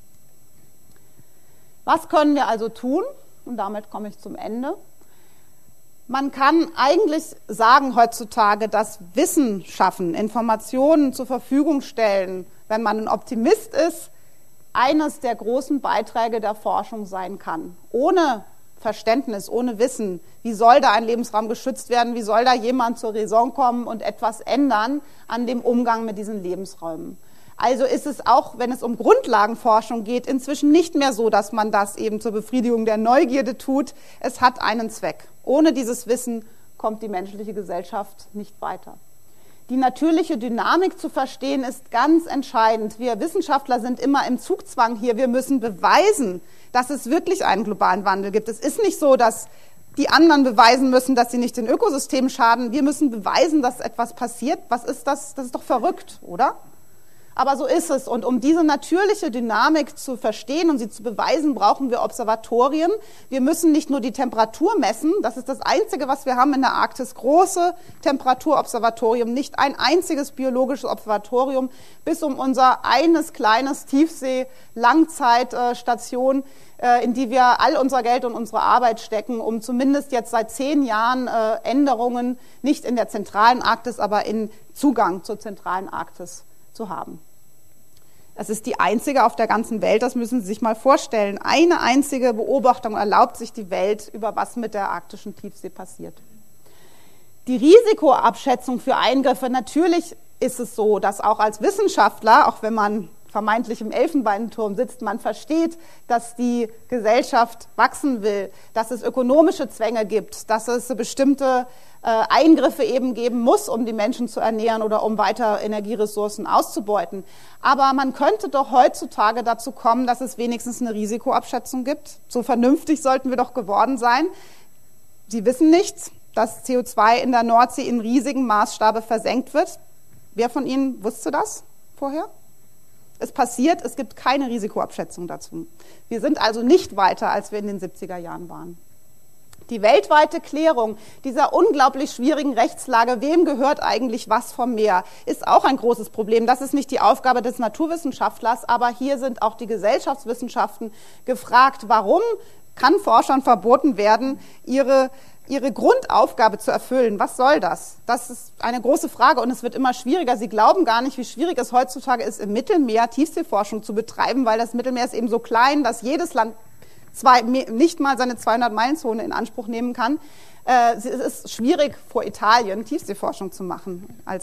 Was können wir also tun? Und damit komme ich zum Ende. Man kann eigentlich sagen heutzutage, dass Wissen schaffen, Informationen zur Verfügung stellen, wenn man ein Optimist ist, eines der großen Beiträge der Forschung sein kann. Ohne Verständnis, ohne Wissen, wie soll da ein Lebensraum geschützt werden, wie soll da jemand zur Raison kommen und etwas ändern an dem Umgang mit diesen Lebensräumen. Also ist es auch, wenn es um Grundlagenforschung geht, inzwischen nicht mehr so, dass man das eben zur Befriedigung der Neugierde tut. Es hat einen Zweck. Ohne dieses Wissen kommt die menschliche Gesellschaft nicht weiter. Die natürliche Dynamik zu verstehen ist ganz entscheidend. Wir Wissenschaftler sind immer im Zugzwang hier. Wir müssen beweisen, dass es wirklich einen globalen Wandel gibt. Es ist nicht so, dass die anderen beweisen müssen, dass sie nicht den Ökosystemen schaden. Wir müssen beweisen, dass etwas passiert. Was ist das? Das ist doch verrückt, oder? Aber so ist es. Und um diese natürliche Dynamik zu verstehen und sie zu beweisen, brauchen wir Observatorien. Wir müssen nicht nur die Temperatur messen. Das ist das Einzige, was wir haben in der Arktis. Große Temperaturobservatorium. Nicht ein einziges biologisches Observatorium, bis um unser eines kleines Tiefsee-Langzeitstation, in die wir all unser Geld und unsere Arbeit stecken, um zumindest jetzt seit zehn Jahren Änderungen, nicht in der zentralen Arktis, aber in Zugang zur zentralen Arktis zu haben. Das ist die einzige auf der ganzen Welt, das müssen Sie sich mal vorstellen. Eine einzige Beobachtung erlaubt sich die Welt, über was mit der arktischen Tiefsee passiert. Die Risikoabschätzung für Eingriffe, natürlich ist es so, dass auch als Wissenschaftler, auch wenn man vermeintlich im Elfenbeinturm sitzt, man versteht, dass die Gesellschaft wachsen will, dass es ökonomische Zwänge gibt, dass es bestimmte äh, Eingriffe eben geben muss, um die Menschen zu ernähren oder um weiter Energieressourcen auszubeuten. Aber man könnte doch heutzutage dazu kommen, dass es wenigstens eine Risikoabschätzung gibt. So vernünftig sollten wir doch geworden sein. Sie wissen nichts, dass C O zwei in der Nordsee in riesigem Maßstabe versenkt wird. Wer von Ihnen wusste das vorher? Es passiert, es gibt keine Risikoabschätzung dazu. Wir sind also nicht weiter, als wir in den siebziger Jahren waren. Die weltweite Klärung dieser unglaublich schwierigen Rechtslage, wem gehört eigentlich was vom Meer, ist auch ein großes Problem. Das ist nicht die Aufgabe des Naturwissenschaftlers, aber hier sind auch die Gesellschaftswissenschaften gefragt, warum kann Forschern verboten werden, ihre ihre Grundaufgabe zu erfüllen. Was soll das? Das ist eine große Frage und es wird immer schwieriger. Sie glauben gar nicht, wie schwierig es heutzutage ist, im Mittelmeer Tiefseeforschung zu betreiben, weil das Mittelmeer ist eben so klein, dass jedes Land zwei, nicht mal seine zweihundert-Meilen-Zone in Anspruch nehmen kann. Äh, es ist schwierig, vor Italien Tiefseeforschung zu machen als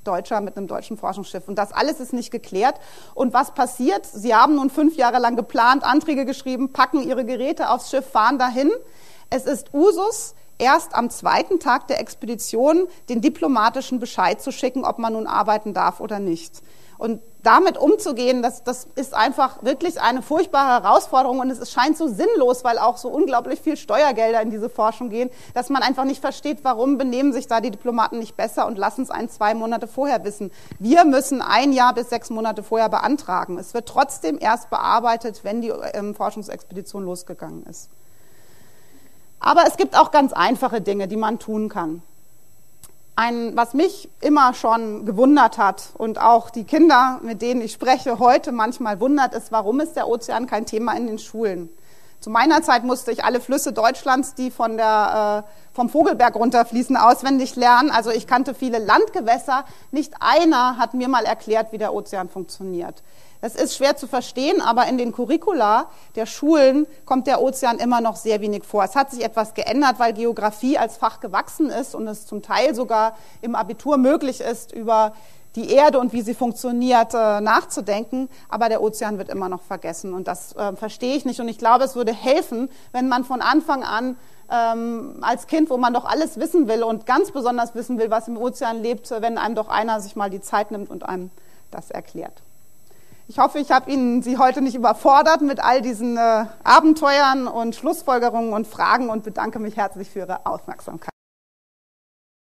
Deutscher mit einem deutschen Forschungsschiff. Und das alles ist nicht geklärt. Und was passiert? Sie haben nun fünf Jahre lang geplant, Anträge geschrieben, packen ihre Geräte aufs Schiff, fahren dahin. Es ist Usus, erst am zweiten Tag der Expedition den diplomatischen Bescheid zu schicken, ob man nun arbeiten darf oder nicht. Und damit umzugehen, das, das ist einfach wirklich eine furchtbare Herausforderung und es scheint so sinnlos, weil auch so unglaublich viel Steuergelder in diese Forschung gehen, dass man einfach nicht versteht, warum benehmen sich da die Diplomaten nicht besser und lassen es ein, zwei Monate vorher wissen. Wir müssen ein Jahr bis sechs Monate vorher beantragen. Es wird trotzdem erst bearbeitet, wenn die ähm, Forschungsexpedition losgegangen ist. Aber es gibt auch ganz einfache Dinge, die man tun kann. Ein, was mich immer schon gewundert hat und auch die Kinder, mit denen ich spreche, heute manchmal wundert, ist, warum ist der Ozean kein Thema in den Schulen? Zu meiner Zeit musste ich alle Flüsse Deutschlands, die von der, äh, vom Vogelberg runterfließen, auswendig lernen. Also ich kannte viele Landgewässer. Nicht einer hat mir mal erklärt, wie der Ozean funktioniert. Das ist schwer zu verstehen, aber in den Curricula der Schulen kommt der Ozean immer noch sehr wenig vor. Es hat sich etwas geändert, weil Geografie als Fach gewachsen ist und es zum Teil sogar im Abitur möglich ist, über die Erde und wie sie funktioniert äh, nachzudenken. Aber der Ozean wird immer noch vergessen und das äh, verstehe ich nicht. Und ich glaube, es würde helfen, wenn man von Anfang an ähm, als Kind, wo man doch alles wissen will und ganz besonders wissen will, was im Ozean lebt, wenn einem doch einer sich mal die Zeit nimmt und einem das erklärt. Ich hoffe, ich habe Ihnen Sie heute nicht überfordert mit all diesen äh, Abenteuern und Schlussfolgerungen und Fragen und bedanke mich herzlich für Ihre Aufmerksamkeit.